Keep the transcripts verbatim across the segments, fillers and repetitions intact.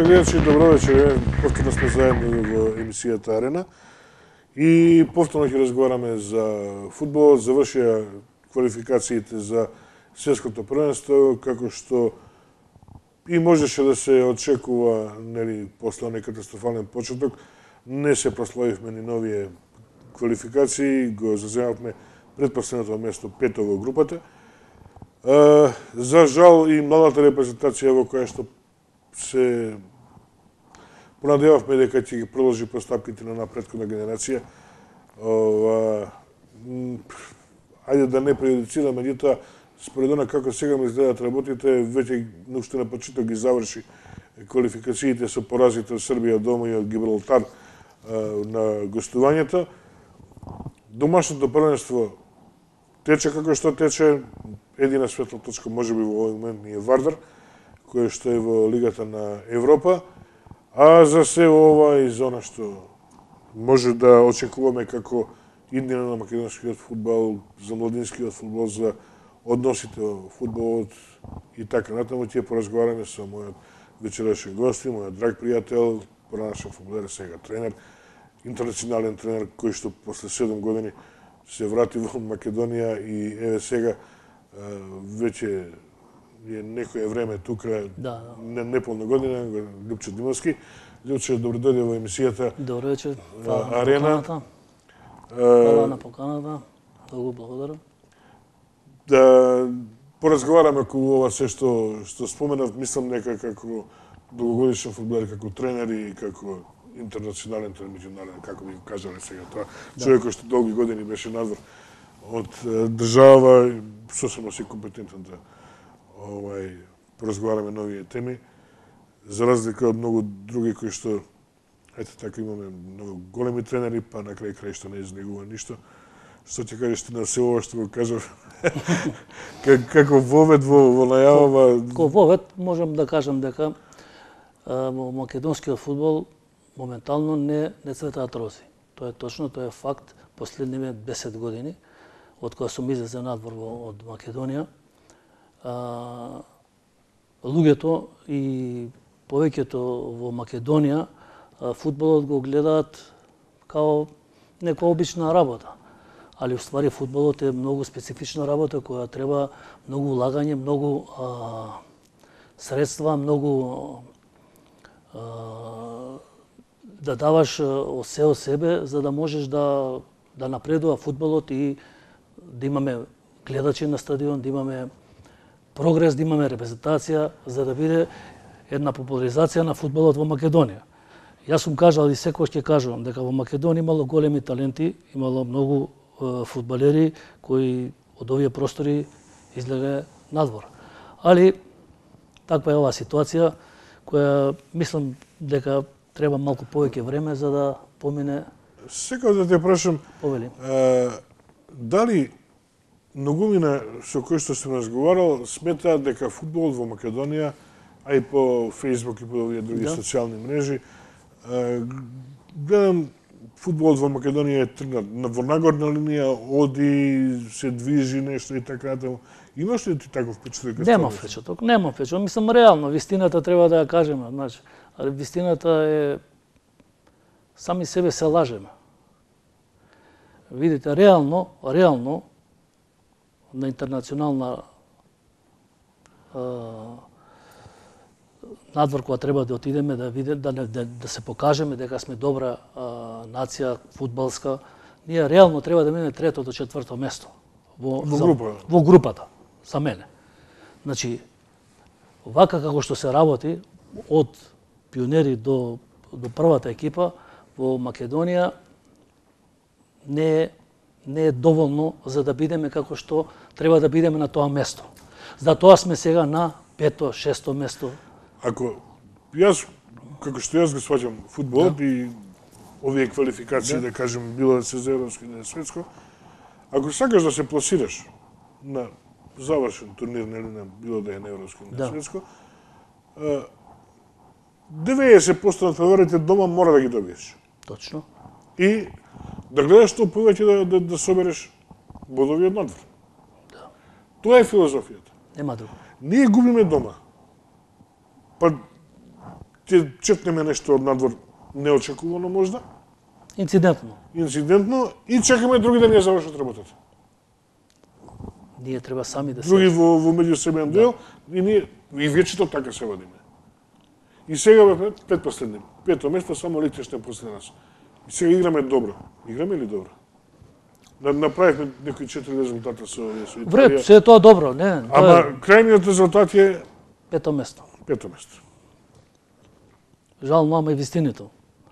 Уважаеми гледачи, добро вечер. Повторно сме заедно во емисијата Арена и повторно ќе разговараме за фудбал. Завршија квалификациите за светското првенство, како што и можеше да се очекува, нели, после оној катастрофален почеток. Не се прославивме ни новие квалификации, го заземавме предпоследното место, пето во групата. За жал и младата репрезентација во која што се понадевавме дека ќе ги продолжи постапките на напредкона генерација. Ова, ајде да не преюдицираме, меѓутоа, според она како сега ми изгледат работите, веќе уште на почеток ги заврши квалификациите со поразите од Србија дома и од Гибралтар на гостувањето. Домашното првенство тече како што тече. Едина светла точка можеби во овој момент ни е Вардар, кој што е во Лигата на Европа, а за се ова и за она што може да очекуваме како иднина на македонскиот фудбал, за младинскиот фудбал, за односите во фудбалот и така натаму, ќе поразговараме со мојот вечерашен гост, мојот драг пријател, поранашен фудбалер, сега тренер, интернационален тренер кој што после седум години се врати во Македонија и еве сега веќе е некое време тука, да, да. неполна година, Лјупчо Димовски. Лјупчо, добро дојде во емисијата Добро вечер. Арена. Фала на поканата. Многу благодарам. Да поразговараме околу ова се што што споменав, мислам дека како долгогодишен фудбалер, како тренер и како интернационален тренер, меѓународен, како би кажале сега тоа, да. Човек кој што долги години беше надвор од држава, сосема си компетентен да овај поразговараме нови теми, за разлика од многу други кои што, ете така, имаме многу големи тренери, па на крај крај што не изнегува ништо. Што ќе кажеш ти на се ова што го кажав? Како вовед во, во најавава? Како вовед можам да кажам дека во македонскиот фудбал моментално не не цветаат рози. Тоа е точно, тоа е факт. Последниве десет години од кога сум излезе надвор од Македонија, а, луѓето и повеќето во Македонија а, фудбалот го гледаат као нека обична работа. Али уствари фудбалот е многу специфична работа која треба многу улагање, многу а, средства, многу а, да даваш се од себе за да можеш да да напредува фудбалот и да имаме гледачи на стадион, да имаме прогрес, да имаме репрезентација, за да биде една популаризација на фудбалот во Македонија. Јас сум кажал и секогаш ќе кажувам дека во Македонија имало големи таленти, имало многу е, фудбалери кои од овие простори излегале надвор. Али таква е оваа ситуација која мислам дека треба малку повеќе време за да помине. Секој да те прашам, Повели. Дали многумина со кои што сум разговарал сметаат дека фудбалот во Македонија, а и по Facebook и по овие други да. социјални мрежи, гледам фудбалот во Македонија е тргнат во нагорна линија, оди, се движи нешто и така натаму. Имаш ли ти таков впечаток? Нема впечаток, нема впечаток. Мислам реално, вистината треба да ја кажеме, значи, ali вистината е сами себе се лажеме. Видите, реално, реално, на интернационална е, надвор која треба да отидеме да види, да, да, да се покажеме дека сме добра е, нација фудбалска, ние реално треба да минеме трето до четврто место во, во, за, група. во групата, за мене. Значи, вака како што се работи од пионери до до првата екипа во Македонија не е, не е доволно за да бидеме како што треба да бидеме на тоа место. Затоа сме сега на пето, шесто место. Ако јас, како што јас го сваќам фудбалот да. и овие квалификации, да. да кажем, било да се за европско или светско, ако сакаш да се пласираш на завршен турнир, нели, на било да е на европско или да. светско, деветдесет проценти на фаворите дома мора да ги добиеш. Точно. И да гледаш што повеќе да, да, да собереш бодови од надвор. Да. Тоа е филозофијата. Нема друго. Ние губиме дома. Па ќе четнеме нешто од надвор неочекувано можда, Инцидентно. инцидентно, и чекаме други да ни ја завршат работата. Ние треба сами да се... Други во, во меѓусебен дуел, и ние и вечето така се водиме. И сега бе предпоследни. Пето место, само Лихтенштајн после нас. И сега играме добро. Играме ли добро? Да направивме некои четири резултата со овие со Италија. Вред, се е тоа добро, не? Тоа Ама е крајниот резултат е пето место. пето место. Жално, ама и вистинито.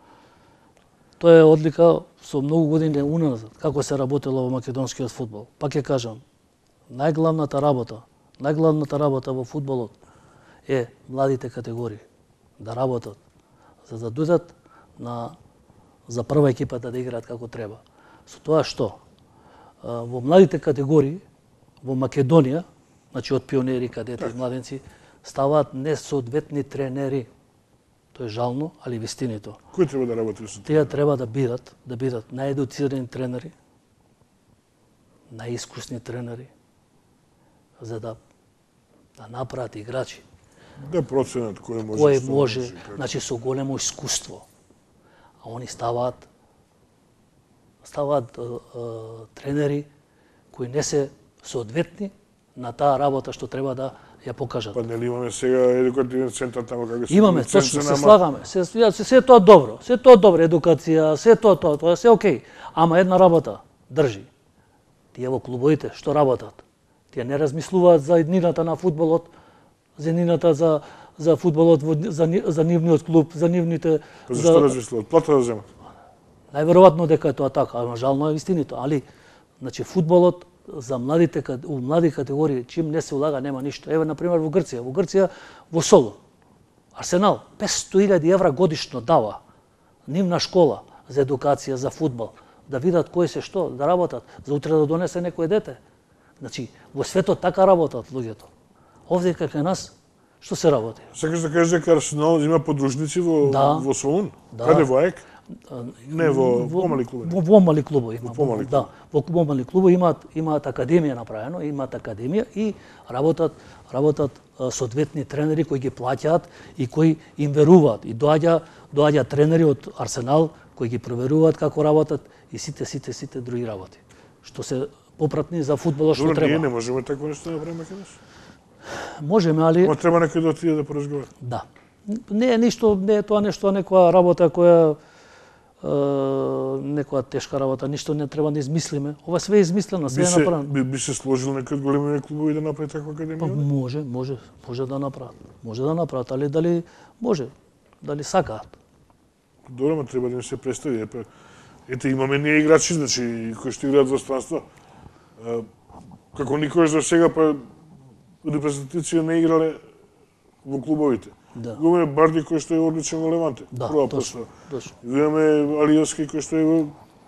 Тоа е одлика со многу години уназад, како се работело во македонскиот фудбал. Пак ќе кажам, најглавната работа, најглавната работа во фудбалот е младите категории да работат за да дојдат на за прва екипата да играат како треба. Со тоа што во младите категории во Македонија, значи од пионери, кадети и младенци, ставаат несоодветни тренери. Тоа е жално, али вистинито. Кој треба да работи со тоа? Тие треба да бидат, да бидат наедуцирани тренери, најискусни тренери, за да да направат играчи Да проценат кој може. кој што може, како. значи со големо искуство. А они ставаат ставаат е, е, тренери кои не се соодветни на таа работа што треба да ја покажат. Па нели имаме сега едукативен центар тамо како се Имаме, лиценца точно, се нама- слагаме. Се, се, се, се тоа добро, се тоа добро, едукација, се тоа, тоа, тоа, се окей. Ама една работа држи. Тие во клубовите што работат? Тие не размислуваат за иднината на фудбалот, за иднината за за фудбалот, во- за, ни- за нивниот клуб, за нивните... Па зашто размислуват? Плата да земат. Најверојатно дека е тоа така, ама жално е вистинито, али значи фудбалот за младите кат- у млади категории чим не се улага нема ништо. Еве на пример во Грција, во Грција во Солун Арсенал петсто илјади евра годишно дава нивна школа за едукација за фудбал, да видат кој се што, да работат, за утре да донесе некој дете. Значи во светот така работат луѓето. Овде кај нас што се работи? Сакаш да кажеш дека Арсенал има подружници во Да. во Солун? Да. Каде во АЕК? Не во помали клубови. Во помали клубови има. Во помали Да, во помали клубови имаат имаат академија направено, имаат академија и работат работат а, соодветни тренери кои ги плаќаат и кои им веруваат. И доаѓа доаѓа тренери од Арсенал кои ги проверуваат како работат и сите сите сите други работи. Што се попратни за фудбалот што Добро, ние треба. не можеме такво нешто да направиме кај нас. Можеме, али Ма треба некој да отиде да поразговара. да. Не е ништо, не е тоа нешто некоја работа која е, некоја тешка работа, ништо не треба да измислиме. Ова све е измислено, све Би е се, направено. би, би се сложил некој од големите клубови да направи таква Па академија? може, може, може да направат. Може да направат, али дали може, дали сакаат. Добро, ма треба да им се представи. Епе, ете, имаме ние играчи, значи, кои што играат во странство. А, како никогаш до сега, па репрезентација не играле во клубовите. Да. Го имаме Барди кој што е одличен во Леванте. Да, прва точно, постава. точно. Го имаме Алијовски кој што е во,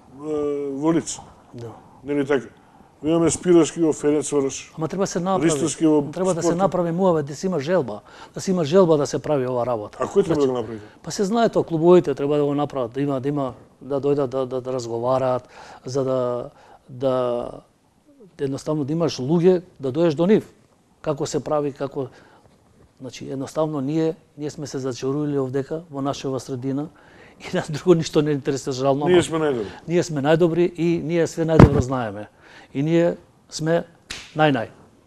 е, во Лиц. Да. Нели така? Го имаме Спировски во Ференцварош. Ама треба се направи. Ристовски во Треба да се спортот. направи муаве, да се има желба, да се има желба да се прави ова работа. А кој треба да го направи? Па се знае тоа, клубовите треба да го направат, да има да има да дојдат да, да, да разговараат, за да да едноставно да имаш луѓе да доеш до нив. Како се прави, како значи едноставно ние ние сме се зачарували овдека во нашава средина и нас друго ништо не интересира жално. Ние ама сме најдобри. ние сме најдобри и ние све најдобро знаеме. И ние сме нај-нај.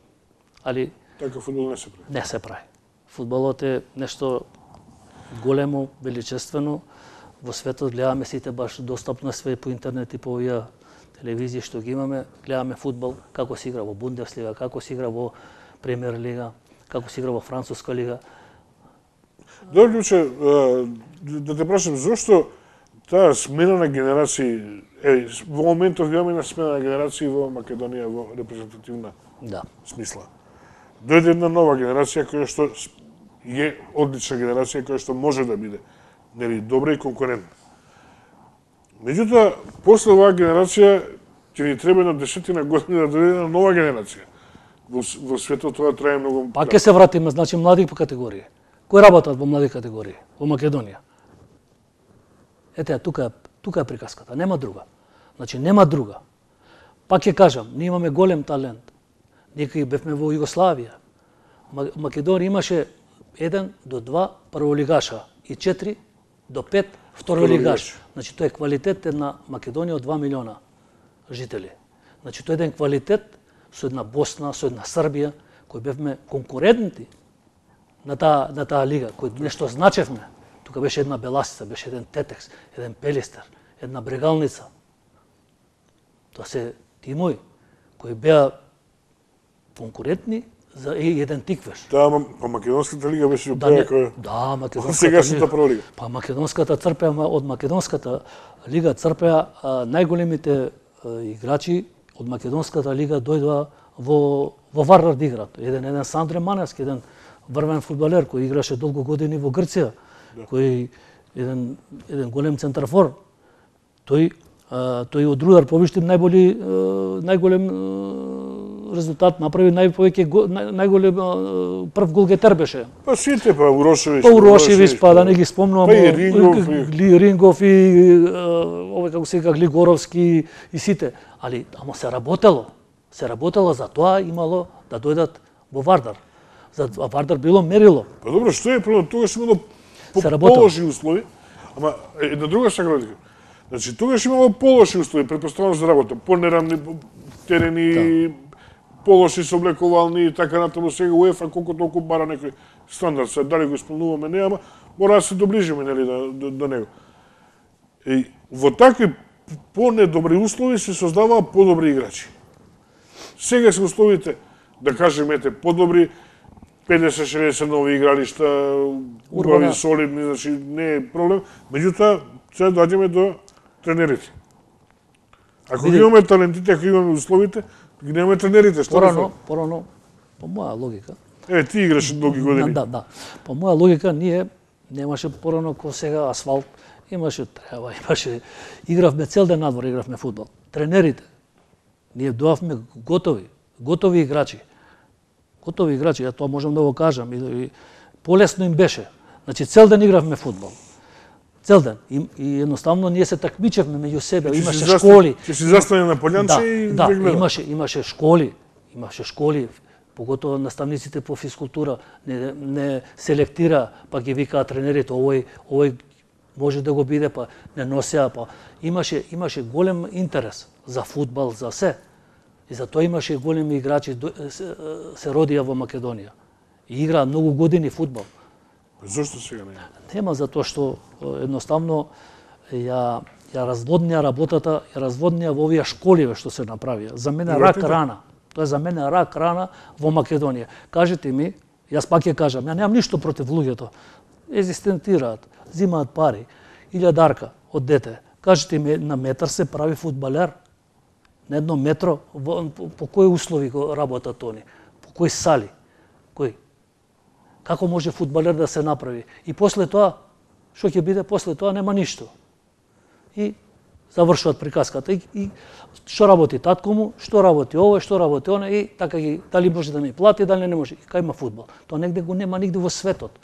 Али Така фудбал не се прави. не се прави. Фудбалот е нешто големо, величествено. Во светот гледаме сите баш достапно све по интернет и по овие телевизии што ги имаме, гледаме фудбал, како се игра во Бундеслига, како се игра во Премиер лига, како се игра во Француска лига. Добро, Ључе, а, да те прашам, зошто таа смена на генерации, е, во моментов имаме една смена на генерации во Македонија во репрезентативна Да. смисла. Дојде една нова генерација која што с- е одлична генерација која што може да биде нели добра и конкурентна. Меѓутоа, после оваа генерација ќе ни треба на десетина години да дојде една нова генерација. Во, с- во светот тоа трае многу. Пак ќе се вратиме, значи млади по категории. Кои работат во млади категории во Македонија? Ете, тука е, тука е приказката, нема друга. Значи нема друга. Пак ќе кажам, ние имаме голем талент. Ние бевме во Југославија. Ма- Македонија имаше еден до два прволигаша и четири до пет второлигаш. Значи тоа е квалитет на Македонија од два милиона жители. Значи тоа е еден квалитет со една Босна, со една Србија, кои бевме конкурентни на таа на таа лига, кои нешто значевме. Тука беше една Беласица, беше еден Тетекс, еден Пелистер, една Брегалница. Тоа се тимови кои беа конкурентни за еден Тиквеш. Да, па македонската лига беше да, прека. Да, македонската сегашната прва лига. Па македонската црпеа од македонската лига црпеа најголемите играчи од македонската лига дојдоа во во Вардар да играат. Еден еден Сандре Маневски, еден врвен фудбалер кој играше долго години во Грција, да. кој еден еден голем центарфор. Тој а, тој од Рудар повишти најболи најголем резултат направи, најповеќе најголем прв голгетер беше. Па сите, па Урошевиќ. Па Урошевиќ, па да не ги спомнувам. Па и Рингов, и Рингов и овој како се вика Глигоровски и сите, али ама се работело. Се работело, за тоа имало да дојдат во Вардар. За Вардар било мерило. Па добро, што е проблем? Тогаш имало полоши услови, ама една друга саградика. Значи, тогаш имало полоши услови, претпоставувам за работа, понерамни терени, да. полоши соблекувални и така натаму. Сега УЕФА колку толку бара некој стандард, се дали го исполнуваме не, ама мора да се доближиме нели до, до, до него. И во такви понедобри услови се создаваа подобри играчи. Сега се условите, да кажем, ете, подобри, педесет шеесет нови игралишта, убави, солидни, значи не е проблем. Меѓутоа, сега доаѓаме до тренерите. Ако ги имаме талентите, ако имаме условите, ги немаме тренерите, што порано, порано, по моја логика. Е, ти играш многи години. Да, да. По моја логика ние немаше порано ко сега асфалт, имаше трева, имаше игравме цел ден надвор, игравме фудбал. Тренерите ние доавме готови, готови играчи. Готови играчи, ја тоа можам да го кажам и, и полесно им беше. Значи цел ден игравме фудбал. Цел ден. И, и едноставно ние се такмичевме меѓу себе, че имаше си школи. Ќе си застане на полјанче да, и да, да имаше имаше школи, имаше школи, поготово наставниците по физкултура не не селектира, па ги викаа тренерите, овој овој може да го биде, па не носеа, па имаше имаше голем интерес за фудбал, за се. И затоа имаше големи играчи се, се родија во Македонија. И играа многу години фудбал. Зошто сега не? Нема, затоа што едноставно ја ја разводнија работата, ја разводнија во овие школиве што се направија. За мене рак рана. Тоа е за мене рак рана во Македонија. Кажете ми, јас пак ќе кажам, ја немам ништо против луѓето. Екзистентираат, зимаат пари, илјадарка од дете. Кажете ми, на метар се прави фудбалер. На едно метро, во, по, по кои услови го работат они? По кои сали? Кои? Како може фудбалер да се направи? И после тоа, што ќе биде после тоа, нема ништо. И завршуваат приказката. И, и што работи татко му, што работи ово, што работи оно, и така ги, дали може да ми плати, дали не може. И кај има фудбал? Тоа негде го нема нигде во светот.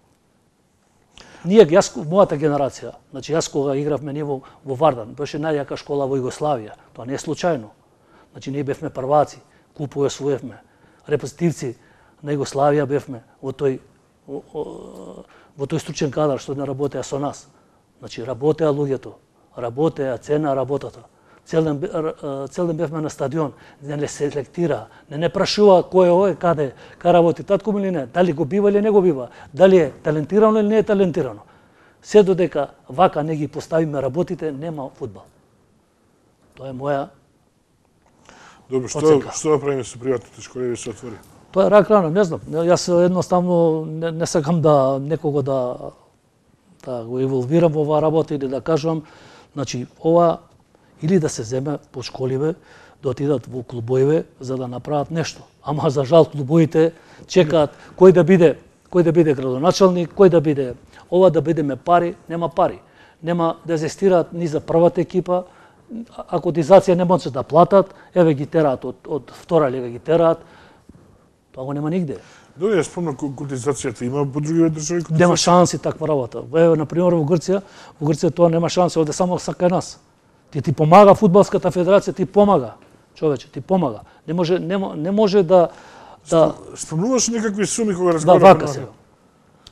Ние, јас, мојата генерација, значи јас кога игравме ние во, во Вардар, беше најјака школа во Југославија. Тоа не е случајно. Значи ние бевме прваци, купови освоевме, репрезентативци на Југославија бевме во тој во, во тој стручен кадар што не работеа со нас. Значи работеа луѓето, работеа, цена работата. Цел ден, цел ден бевме на стадион, не не селектира, не не прашува кој е овој, каде, кај работи татко или не, дали го бива или не го бива, дали е талентирано или не е талентирано. Се додека вака не ги поставиме работите, нема фудбал. Тоа е моја Добро, што што да правиме со приватните школи да се отвори? Тоа е рак рана, не знам. Јас едноставно не, не сакам да некого да да го еволвирам во оваа работа или да кажувам, значи ова или да се земе по школиве, да отидат во клубоиве за да направат нешто. Ама за жал клубоите чекаат кој да биде, кој да биде градоначалник, кој да биде ова, да бидеме пари, нема пари. Нема да зестираат ни за првата екипа, а котизација не може да платат, еве ги тераат од од втора лига ги тераат. Тоа го нема нигде. Добре, јас спомнам котизацијата има по други држави котизација. Нема шанси таква работа. Еве на пример во Грција, во Грција тоа нема шанси, овде само сака нас. Ти ти помага фудбалската федерација, ти помага. Човече, ти помага. Не може не, не може да да спомнуваш некакви суми кога да разговараме. вака се.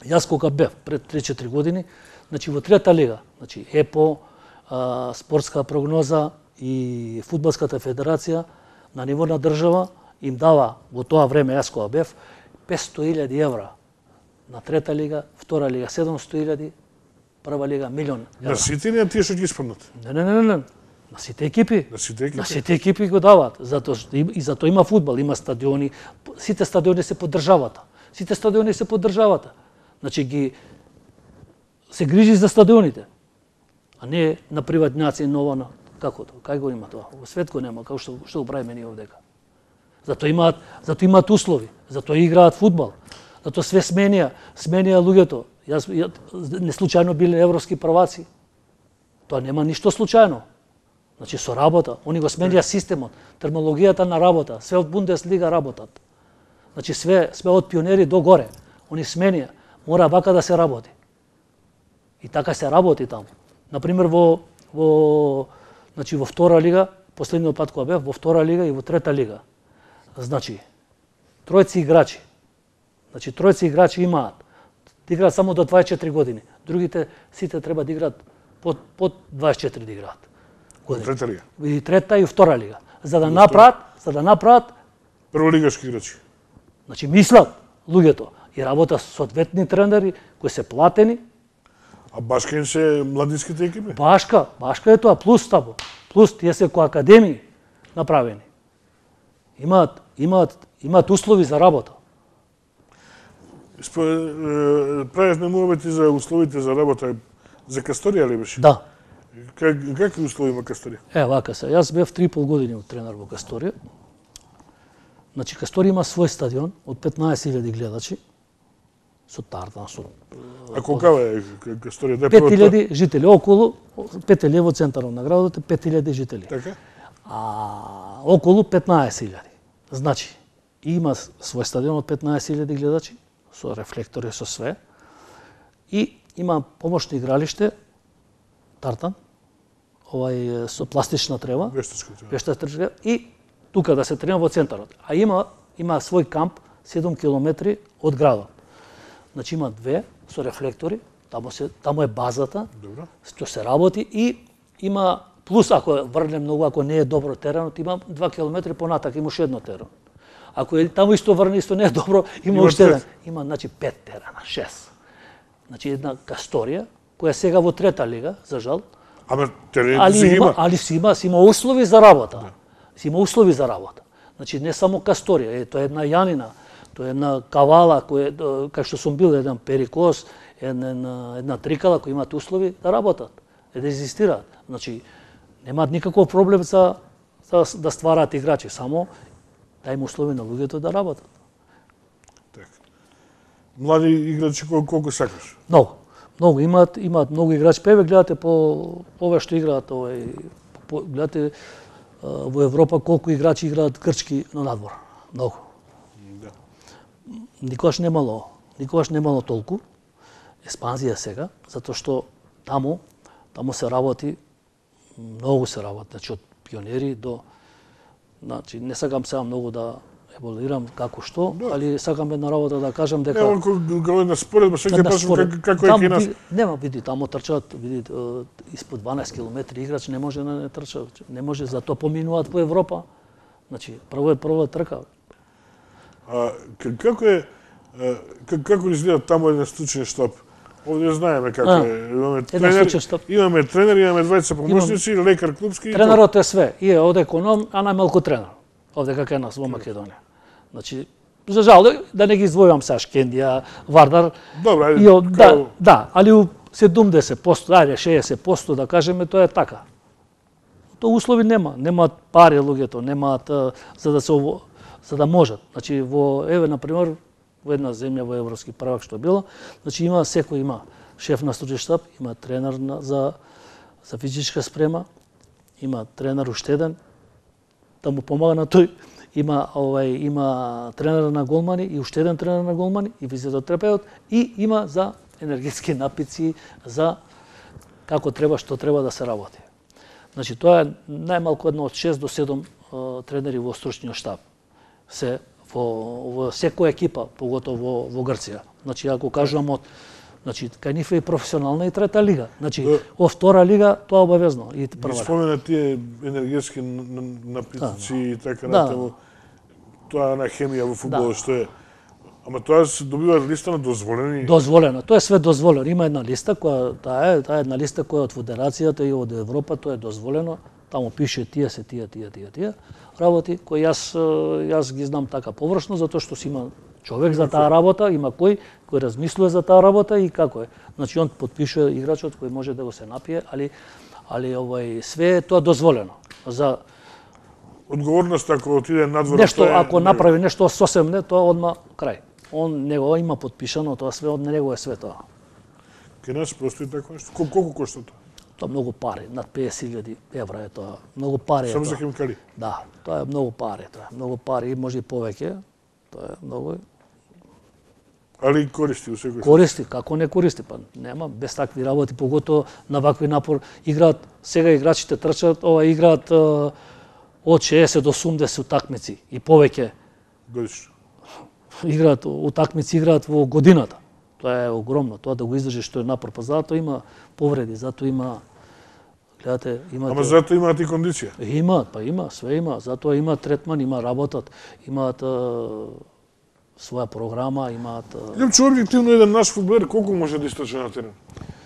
Јас кога бев пред три-четири години, значи во трета лига, значи ЕПО, а, спортска прогноза и фудбалската федерација на ниво на држава им дава во тоа време јас кога бев петсто илјади евра на трета лига, втора лига седумсто илјади, прва лига милион евра. На сите или на тие што ги исполнат? Не, не, не, не. На сите екипи. На сите екипи. На сите екипи го даваат, затоа што и затоа има фудбал, има стадиони, сите стадиони се под државата. Сите стадиони се под државата. Значи ги се грижи за стадионите, а не на приватњаци нова на како тоа, кај го има тоа? Во свет го нема, како што што го правиме ние овдека. Затоа имаат, затоа имаат услови, затоа играат фудбал. Затоа све сменија, сменија луѓето. Јас, ја, не случајно биле европски прваци. Тоа нема ништо случајно. Значи со работа, они го сменија системот, терминологијата на работа, све од Бундеслига работат. Значи све, све од пионери до горе, они сменија, мора вака да се работи. И така се работи таму. Например во во значи во втора лига, последниот пат кога бев во втора лига и во трета лига. Значи тројци играчи. Значи тројци играчи имаат да играат само до дваесет и четири години. Другите сите треба да играат под под дваесет и четири да играат. Години. Трета лига. И трета и втора лига. За да направат, за да направат Прволигашки играчи. Значи мислат луѓето и работа соодветни тренери кои се платени. А башка им се младинските екипи? Башка, башка е тоа плюс табо. Плюс тие се кои академии направени. Имаат имаат имаат услови за работа. Правевме муабети за условите за работа. За Касторија ли беше? Да. Как, какви услови има Касторија? Е, вака се. Јас бев три и пол години тренер во Касторија. Значи, Касторија има свој стадион од петнаесет илјади гледачи. Со тартан, со... А колкава е Касторија? пет илјади жители, околу, пет илјади во центарот на градот, пет илјади жители. Така? А околу петнаесет илјади. Значи, има свој стадион од петнаесет илјади гледачи, со рефлектори, со све. И има помошно игралиште, тартан, овај со пластична трева, Вештачка трева. вештачка трева, и тука да се тренира во центарот. А има има свој камп седум километри од градот. Значи има две со рефлектори, таму се таму е базата. Добро. Што се работи и има плюс ако врне многу, ако не е добро теренот, има два километри понатак има уште едно терен. Ако е таму исто врне исто не е добро, има, Има уште еден. пет. Има значи пет терена, шест. Значи една Касторија која сега во трета лига, за жал, Ама терените али си има, има. али си има, си има услови за работа. Да. Си има услови за работа. Значи не само Касторија, е тоа е една Јанина, тоа е една Кавала која кај што сум бил еден Перикос, една една Трикала кои имаат услови да работат, е да екзистираат. Значи немаат никаков проблем за, за да ствараат играчи, само да им услови на луѓето да работат. Така. Млади играчи колку, колку сакаш? Многу. Многу имаат, имаат многу играчи. Певе гледате по ова што играат, овај по, гледате а, во Европа колку играчи играат грчки на надвор. Многу. Да. Никогаш немало, никогаш немало толку експанзија сега, затоа што таму таму се работи многу се работи, значи од пионери до значи не сакам сега многу да еволуирам како што, Да. али сакам една работа да кажам дека Нема кога една споредба, сега ќе Една прашам според. како, како е Таму кај нас. ви- Нема, види, таму трчаат, види, е, испод дванаесет километри играч не може да не трча, не може, затоа поминуваат по Европа. Значи, прво е прва трка. А, к- како е, а, к- како изгледа таму еден случај штаб? Овде знаеме како А, е. Имаме еден тренер, случај штаб. имаме тренер, имаме двајца помошници, лекар клубски. и тоа. Тренерот е све, и е од економ, а најмалку тренер. Овде како е нас во Македонија. Значи, за жал, да не ги издвојувам сега Шкендија, Вардар, Добро, ајде. и од, да, као- да, али у седумдесет проценти, ајде шеесет проценти да кажеме, тоа е така. Тоа услови нема, немаат пари луѓето, немаат а, за да се ово, за да можат. Значи во еве на пример во една земја во европски првак што било, значи има секој има шеф на стручен штаб, има тренер на, за за физичка спрема, има тренер уште еден да му помага на тој, има овај има тренер на голмани и уште еден тренер на голмани и физиотерапеут и има за енергетски напитци, за како треба, што треба да се работи. Значи тоа е најмалку едно од шест до седум тренери во стручниот штаб се во во секоја екипа, поготово во, во Грција. Значи ако кажувам од значи кај нив е и професионална и трета лига. Значи да. во втора лига тоа обавезно и Ги прва. спомена тие енергетски напитоци Да, и така да. натаму. Тоа на хемија во фудбалот Да. што е. Ама тоа се добива листа на дозволени. Дозволено. Тоа е све дозволено. Има една листа која таа е, таа е една листа која е од Федерацијата и од Европа, тоа е дозволено. Таму пише тие се тие тие тие тие работи кои јас јас ги знам така површно затоа што си има човек за таа работа, има кој кој размислува за таа работа и како е. Значи он потпишува играчот кој може да го се напие, али али овај све е тоа дозволено. За Одговорност ако отиде надвор нешто тоа е, ако направи нешто сосем не, тоа одма крај. Он него има потпишано, тоа све од него е све тоа. Кај нас постои такво нешто. Кол- Колку кошта тоа? Тоа многу пари, над песет илјади евра е тоа. Многу пари е Само тоа. за хемикали. Да, тоа е многу пари, тоа е многу пари, и може и повеќе. Тоа е многу Али користи у секој. користи, како не користи, па нема без такви работи, поготово на вакви напор играат, сега играчите трчаат, ова играат е, од шеесет до осумдесет утакмици и повеќе. Годишно. Играат утакмици, играат во годината. Тоа е огромно, тоа да го издржиш што е напор, па затоа има повреди, затоа има гледате, има Ама затоа имаат и кондиција. Има, па има, све има, затоа има третман, има работат, имаат е, своја програма, имаат е, Лепчо објективно еден наш фудбалер колку може да истрча на терен?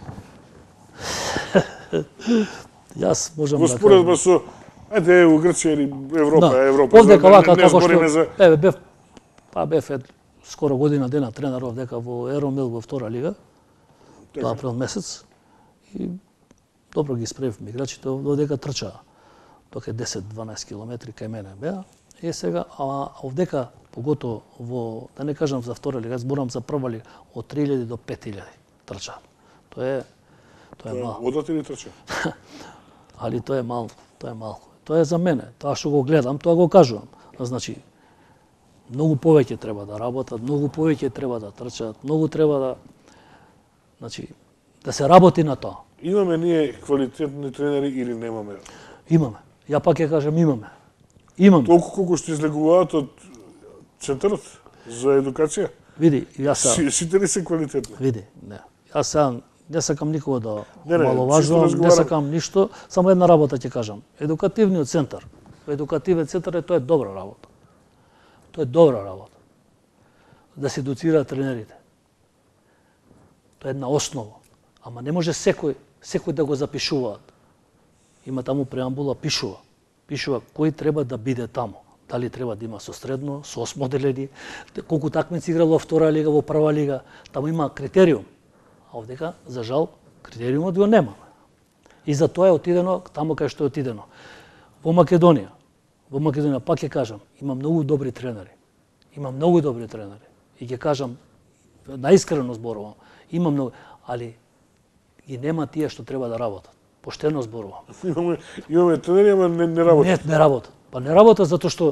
јас можам Во да споредба со ајде у Грција или Европа, Да. Европа. Овдека за- вака не како збориме што за еве бев па бев ед, скоро година дена тренер овдека во Еромил во втора лига. Така. Тоа април месец и добро ги спревме играчите овдека трчаа. Тока е десет-дванаесет километри кај мене беа. И сега, а овдека поготово во, да не кажам за втора лига, зборам за прва лига, од три илјади до пет илјади трчаа. Тоа е тоа е мало. Одат или трча? Али тоа е малку, тоа е малку. Тоа е за мене, тоа што го гледам, тоа го кажувам. Значи, многу повеќе треба да работат, многу повеќе треба да трчаат, многу треба да значи да се работи на тоа. Имаме ние квалитетни тренери или немаме? Имаме. Ја пак ќе кажам имаме. Имаме. Толку колку што излегуваат од Центарот за едукација? Види, јас са, Си- Сите ли се квалитетни? види, не. Јас сам не сакам никого да Не, не, маловажувам, чисто не разговарам. сакам ништо, само една работа ќе кажам. Едукативниот центар. Едукативен центар е тоа е добра работа. Тоа е добра работа. Да се едуцираат тренерите. Тоа е една основа. Ама не може секој, секој да го запишуваат. Има таму преамбула, пишува. Пишува кој треба да биде таму. Дали треба да има со средно, со осмо делени, колку такмици играл во втора лига, во прва лига. Таму има критериум. А овдека, за жал, критериумот го немаме. И за тоа е отидено таму кај што е отидено. Во Македонија, во Македонија, пак ќе кажам, има многу добри тренери. Има многу добри тренери. И ќе кажам, наискрено зборувам, има многу, али ги нема тие што треба да работат. Поштено зборувам. Имаме, имаме тренери, ама не, не работат. Не, не работат. Па не работат затоа што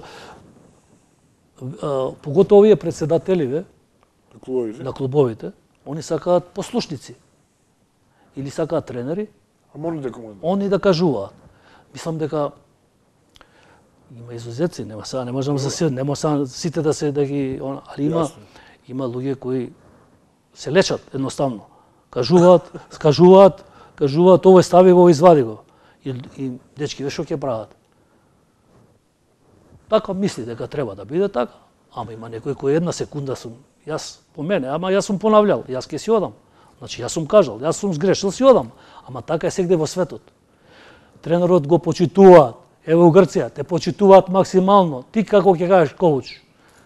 а, поготово овие председателиве На клубовите. на клубовите, они сакаат послушници. Или сакаат тренери, Ама они да командуваат. они да кажуваат. Мислам дека има изузеци, нема сега не можам за се, нема сега сите да се да ги, он- али има Јасно. има луѓе кои се лечат едноставно. Кажуваат, скажуваат, кажуваат овој стави го, извади го. И, и дечки ве што ќе прават? Така мисли дека треба да биде така, ама има некој кој една секунда сум, јас по мене, ама јас сум понављал, јас ќе си одам. Значи јас сум кажал, јас сум сгрешил, си одам. Ама така е сегде во светот. Тренерот го почитуваат. Ево у Грција, те почитуваат максимално. Ти како ќе кажеш коуч?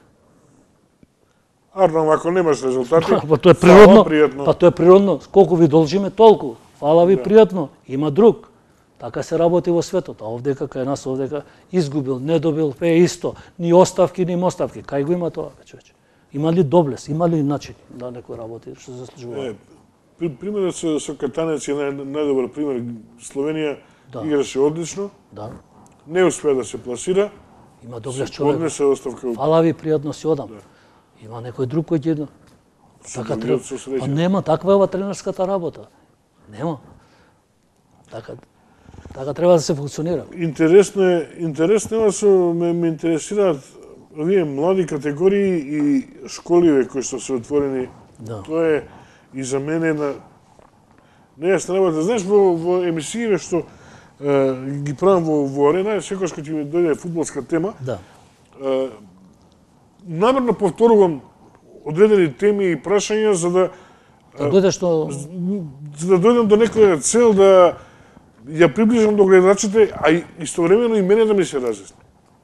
Арнам, ако немаш резултати, Па тоа е фала, природно. пријатно. Па тоа е природно. Колку ви должиме толку. Фала ви, пријатно. Има друг. Така се работи во светот. А овдека кај нас овдека изгубил, не добил, пе исто. Ни оставки, ни оставки. Кај го има тоа, бе, човече? Има ли доблес, има ли начин да некој работи што заслужува? Е, при- примерот со, со Катанец е нај, најдобар пример. Словенија Да. играше одлично, Да. не успеа да се пласира, Има доблес се човек. поднесе оставка. Фала ви, пријатно си одам. Има некој друг кој ќе така треба. другиот со среќа. Па нема таква е ова тренерската работа. Нема. Така така треба да се функционира. Интересно е, интересно е, со ме, ме интересираат овие млади категории и школиве кои што се отворени, Да. тоа е и за мене една нејасна работа. Знаеш, во, во емисиите што е, ги правам во, во арена, секогаш кога ќе ми дојде фудбалска тема, Да. е, намерно повторувам одредени теми и прашања за да Да дојдеш до за да дојдам до некоја цел да ја приближам до гледачите, а и истовремено и мене да ми се разјасни.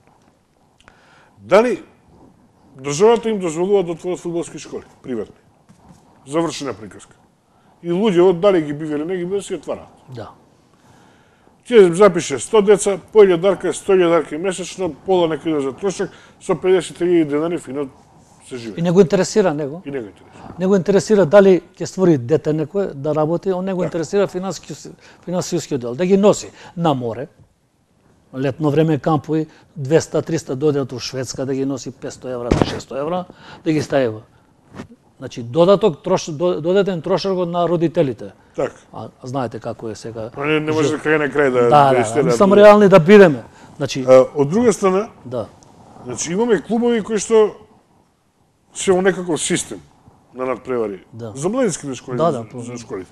Дали државата им дозволува да отворат фудбалски школи, приватни? Завршена приказка. И луѓе, дали ги биде или не ги биде, си отвараат. да. Ќе запише сто деца, по илјадарка, сто илјадарки месечно, пола некој да за трошак, со педесет илјади денари фино се И живее. не го интересира него. И не го интересува. Не го интересира дали ќе створи дете некој да работи, он не го интересира финансиски финансискиот дел, да ги носи на море. Летно време кампови двеста триста дојдат у Шведска да ги носи петсто евра, шестоста евра, да ги стави. Значи додаток трош додатен трошок на родителите. Така. А знаете како е сега. А не, не може да крај на крај да Да, да, истерат. да, сам реални да бидеме. Значи, А, од друга страна, да. значи имаме клубови кои што се во некаков систем на надпревари. Да. За младинските школи, Да, да, за, за школите.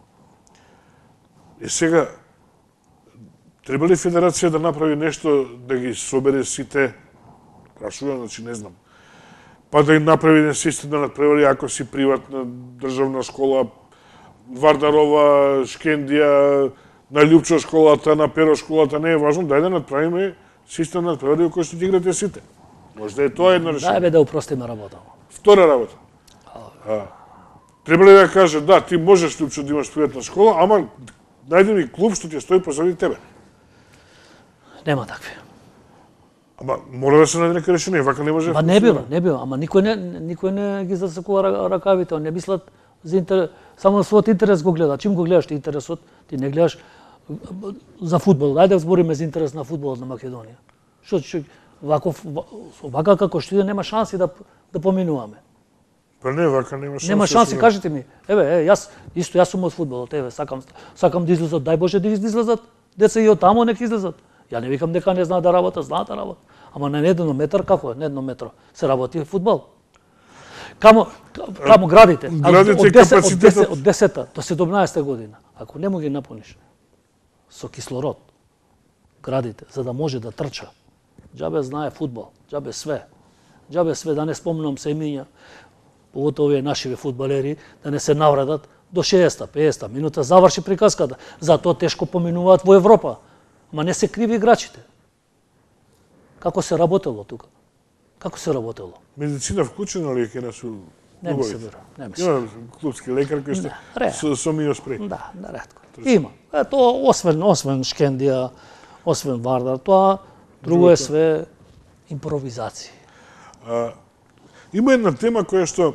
И сега, треба ли федерација да направи нешто да ги собере сите, прашувам, значи не знам, па да им направи еден систем да надпревари ако си приватна државна школа, Вардарова, Шкендија, на Љупчо школата, на Перо школата, не е важно, дај да надправиме систем на надпревари во кој што ќе играте сите. Може да е тоа едно решение. Дај бе да упростиме работа. Втора работа. А, треба ли да каже, да, ти можеш Љупчо да имаш приватна школа, ама најди ми клуб што ќе стои позади тебе. Нема такви. Ама мора да се најде некој решение, вака не може. Па не бива, не бива, ама никој не никој не ги засакува ра- ракавите, он не мислат за интерес, само својот интерес го гледа. Чим го гледаш ти интересот, ти не гледаш за фудбал. Ајде да збориме за интерес на фудбалот на Македонија. Што што ваков вака како што иде нема шанси да да поминуваме. Па не, вака нема шанси. Нема шанси, да- кажете ми. Еве, е, јас исто јас сум од фудбалот, еве, сакам сакам да излезат, дај Боже да излезат. Деца и од таму нека излезат. Ја не викам дека не знаат да работат, знаат да работат. Ама на едно метар како е, на едно метро се работи фудбал. Камо камо градите, а Градите од десет, од капацитетот- десет, од десета до седумнаесета година, ако не му ги напуниш со кислород градите за да може да трча. Џабе знае фудбал, џабе све. Џабе све, да не спомнам се имиња, поготово овие нашиве фудбалери, да не се навредат до шеесета, пеесета минута заврши приказката. Затоа тешко поминуваат во Европа. Ма не се криви играчите. Како се работело тука? Како се работело? Медицина вклучена ли е кај нас у Не ми се клубовите? верува, не ми се верува. Има клубски лекар кој што ре. со, со миоспрей. Да, наредко. Има. Ето, освен, освен Шкендија, освен Вардар, тоа друго е све импровизација. А, има една тема која што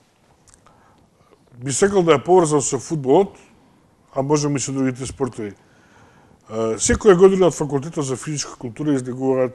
би сакал да ја поврзам со фудбалот, а можеме и со другите спортови. А, секоја година од факултетот за физичка култура излегуваат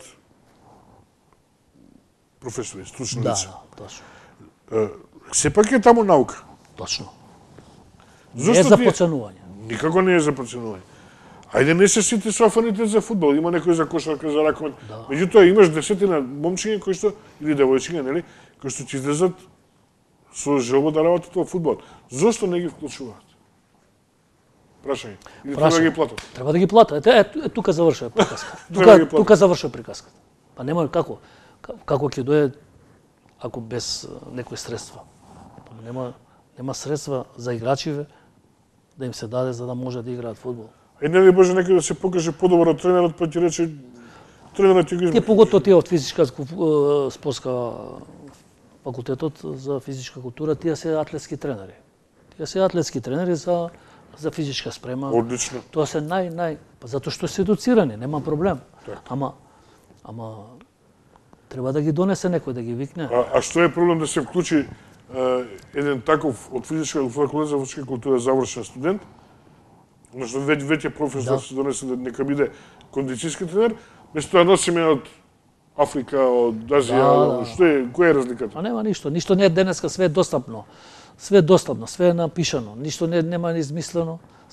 професори, стручни Да, лица. да, точно. А, сепак е таму наука. Точно. Не Зошто е за тие- поценување. Никако не е за поценување. Ајде не се сите со афинитет за фудбал, има некој за кошарка, за ракомет. Да. Меѓутоа имаш десетина момчиња кои што или девојчиња, нели, кои што ќе излезат со желба да работат во фудбал. Зошто не ги вклучуваат? Прашање. Или треба да Прашање. ги платат? Треба да ги платат. Ете, е, тука завршува приказка. Треба да ги тука, платат. тука завршува приказката. Па нема како. Ка- Како ќе дое ако без а, некои средства. Па нема нема средства за играчиве да им се даде за да може да играат фудбал. Е, не ли Боже некој да се покаже подобар од тренерот, па ќе рече тренерот ќе го Тие измени. поготово тие од физичка е, спортска факултетот за физичка култура, тие се атлетски тренери. Тие се атлетски тренери за за физичка спрема. Одлично. Тоа се нај нај па затоа што се едуцирани, нема проблем. Така. Ама ама треба да ги донесе некој да ги викне. А, а што е проблем да се вклучи е, еден таков од физичка факултет за физичка култура завршен студент, односно веќе веќе професор Да. да се донесе да нека биде кондицијски тренер, без тоа носиме од Африка, од Азија, Да, да. што е, која е разликата? А нема ништо, ништо не е денеска, све е достапно. Све е достапно, све е напишано, ништо не нема ни измислено,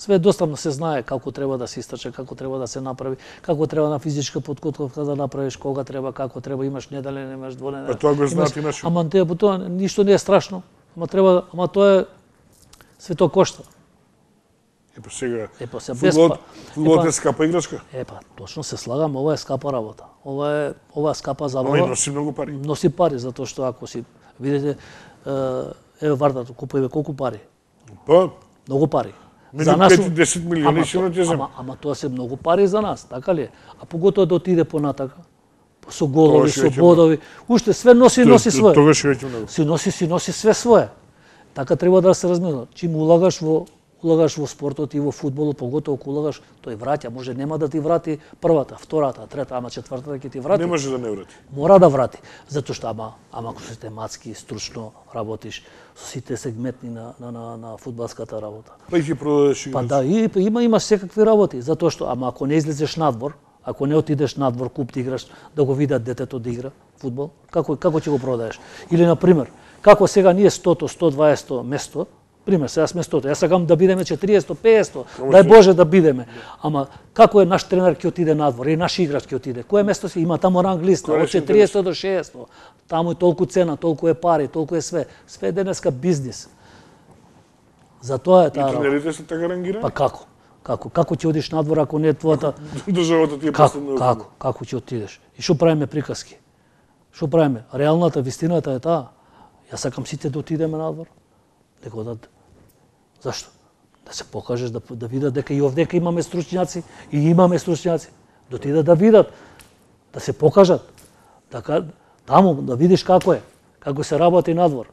Све доставно се знае како треба да се истрче, како треба да се направи, како треба на физичка подготовка да направиш, кога треба, како треба, имаш неделен, имаш двонеделен. Па тоа го знаат и наши. Ама те, тоа ништо не е страшно. Ама треба, ама тоа е све тоа кошта. Епа сега, Епа се без фудбалот, фудбалот е скапа играчка. Епа, точно се слагам, ова е скапа работа. Ова е ова е скапа забава. Ама и носи многу пари. Носи пари затоа што ако си видите еве Вардата купува колку пари? Па, Многу пари. за нас пет до десет милиони ќе ќе ама, ама тоа се многу пари за нас, така ли е? А поготоа да отиде понатака. Со голови, со бодови, уште све носи, носи свое. Тогаш веќе многу. Си носи, си носи све свое. Така треба да се размисли. Чим улагаш во улагаш во спортот и во фудбалот, поготово кога улагаш, тој враќа, може нема да ти врати првата, втората, трета, ама четвртата ќе ти врати. Не може да не врати. Мора да врати, затоа што ама ама ако систематски, стручно работиш со сите сегменти на на на, на фудбалската работа. Па и ќе продадеш Па да, и има има секакви работи, затоа што ама ако не излезеш надвор, ако не отидеш надвор куп да играш, да го видат детето да игра фудбал, како како ќе го продаеш? Или на пример, како сега ние сто, сто дваесет место, пример, сега сме сто, јас сакам да бидеме четиристо, петстотини, дај Боже да бидеме. Ама како е наш тренер ќе отиде надвор, и наш играч ќе отиде? Кое место си има таму ранг листа од четиристо до шест? Таму е толку цена, толку е пари, толку е све. Све е денеска бизнис. Затоа е таа. И тренерите се така рангирани? Па како? Како? Како ќе одиш надвор ако не е твојата државата ти е како? последно. Како? Како ќе отидеш? И што правиме приказки? Што правиме? Реалната вистината е таа. Јас сакам сите да отидеме надвор. Дека одат. Зашто? Да се покажеш, да, да видат дека и овдека имаме стручњаци, и имаме стручњаци. Да отидат да видат, да се покажат. Така, таму, да видиш како е, како се работи надвор.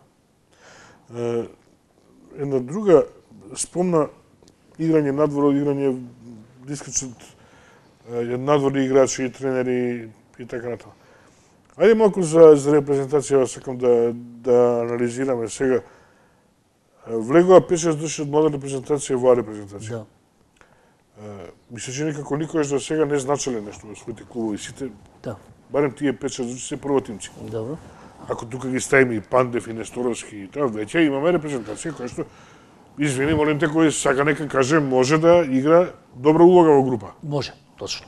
Е, една друга спомна играње надвор, играње дискачат надворни играчи и тренери и така натаму. Ајде малку за, за репрезентација, сакам да, да анализираме сега. Влегува пет-шест души од млада репрезентација во репрезентација. Да. Ми се чини како никогаш до сега не значеле нешто во своите клубови. Сите, Да. барем тие пет-шест души се првотимци. Добро. Ако тука ги ставиме и Пандев и Несторовски и тоа, веќе имаме репрезентација која што, извини, молим те, кој сака нека каже, може да игра добра улога во група. Може, точно.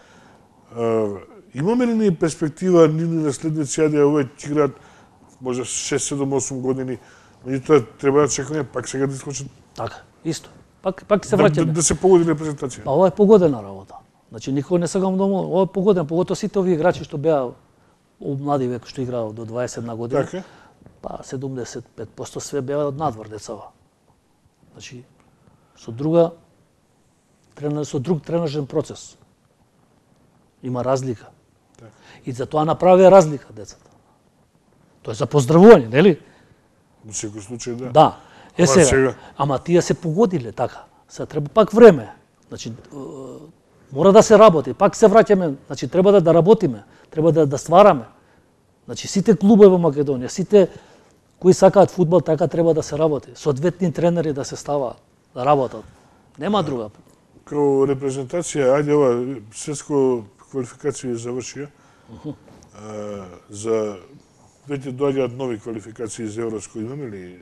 Uh, имаме ли ни перспектива нивни наследници, ајде овој ќе играат може шест, седум, осум години, меѓутоа треба да чекаме пак сега да искочат. Така, исто. Пак пак се Да, враќаме. да, да се погоди репрезентација. Па ова е погодена работа. Значи никој не сакам да му, ова е погоден, поготоа сите овие играчи што беа у млади век што играа до дваесет една година. Така. Па седумдесет и пет проценти све беа од надвор децава. Значи со друга тренер со друг тренажен процес. Има разлика. Така. И затоа направија разлика децата. Тоа е за поздравување, нели? Во секој случај да. Да. Е Ама сега, сега- ама тие се погодиле така. Се треба пак време. Значи е, мора да се работи, пак се враќаме, значи треба да да работиме, треба да да ствараме. Значи сите клубови во Македонија, сите кои сакаат фудбал, така треба да се работи. Соодветни тренери да се ставаат, да работат. Нема друга. Као репрезентација, ајде ова светско квалификација завршија. Uh -huh. За веќе доаѓаат нови квалификации за Евроско, имаме ли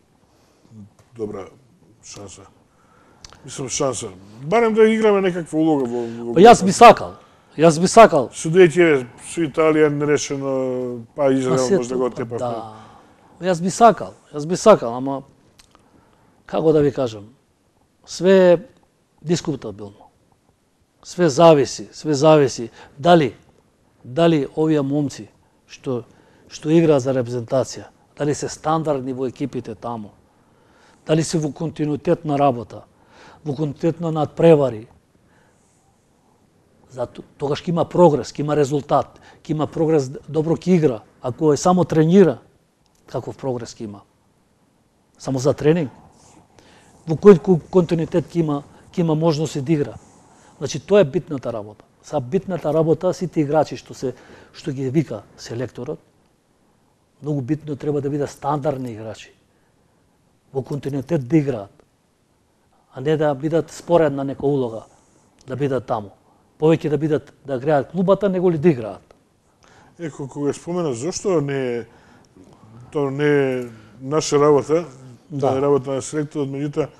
добра шанса? Мислам шанса. Барем да играме некаква улога во, во Па јас би сакал. Јас би сакал. Судејќи со Италија нерешено, па Ма Израел се може да го тоа, тепа. Да. Јас би сакал, јас би сакал, ама како да ви кажам, све е дискутабилно. Све зависи, све зависи дали дали овие момци што што играат за репрезентација, дали се стандардни во екипите таму, дали се во континуитет на работа, во континуитет на надпревари. Зато тогаш ќе има прогрес, ќе има резултат, ќе има прогрес, добро ќе игра. Ако е само тренира, каков прогрес ќе има? Само за тренинг? Во кој континуитет ќе има, ќе има можност да игра? Значи тоа е битната работа. Са битната работа сите играчи што се што ги вика селекторот, многу битно треба да бидат стандардни играчи. Во континуитет да играат, а не да бидат споредна нека улога, да бидат таму. Повеќе да бидат да граат клубата него ли да играат. Еко кога спомена зошто не е тоа не е наша работа, Да. тоа е работа на селекторот, меѓутоа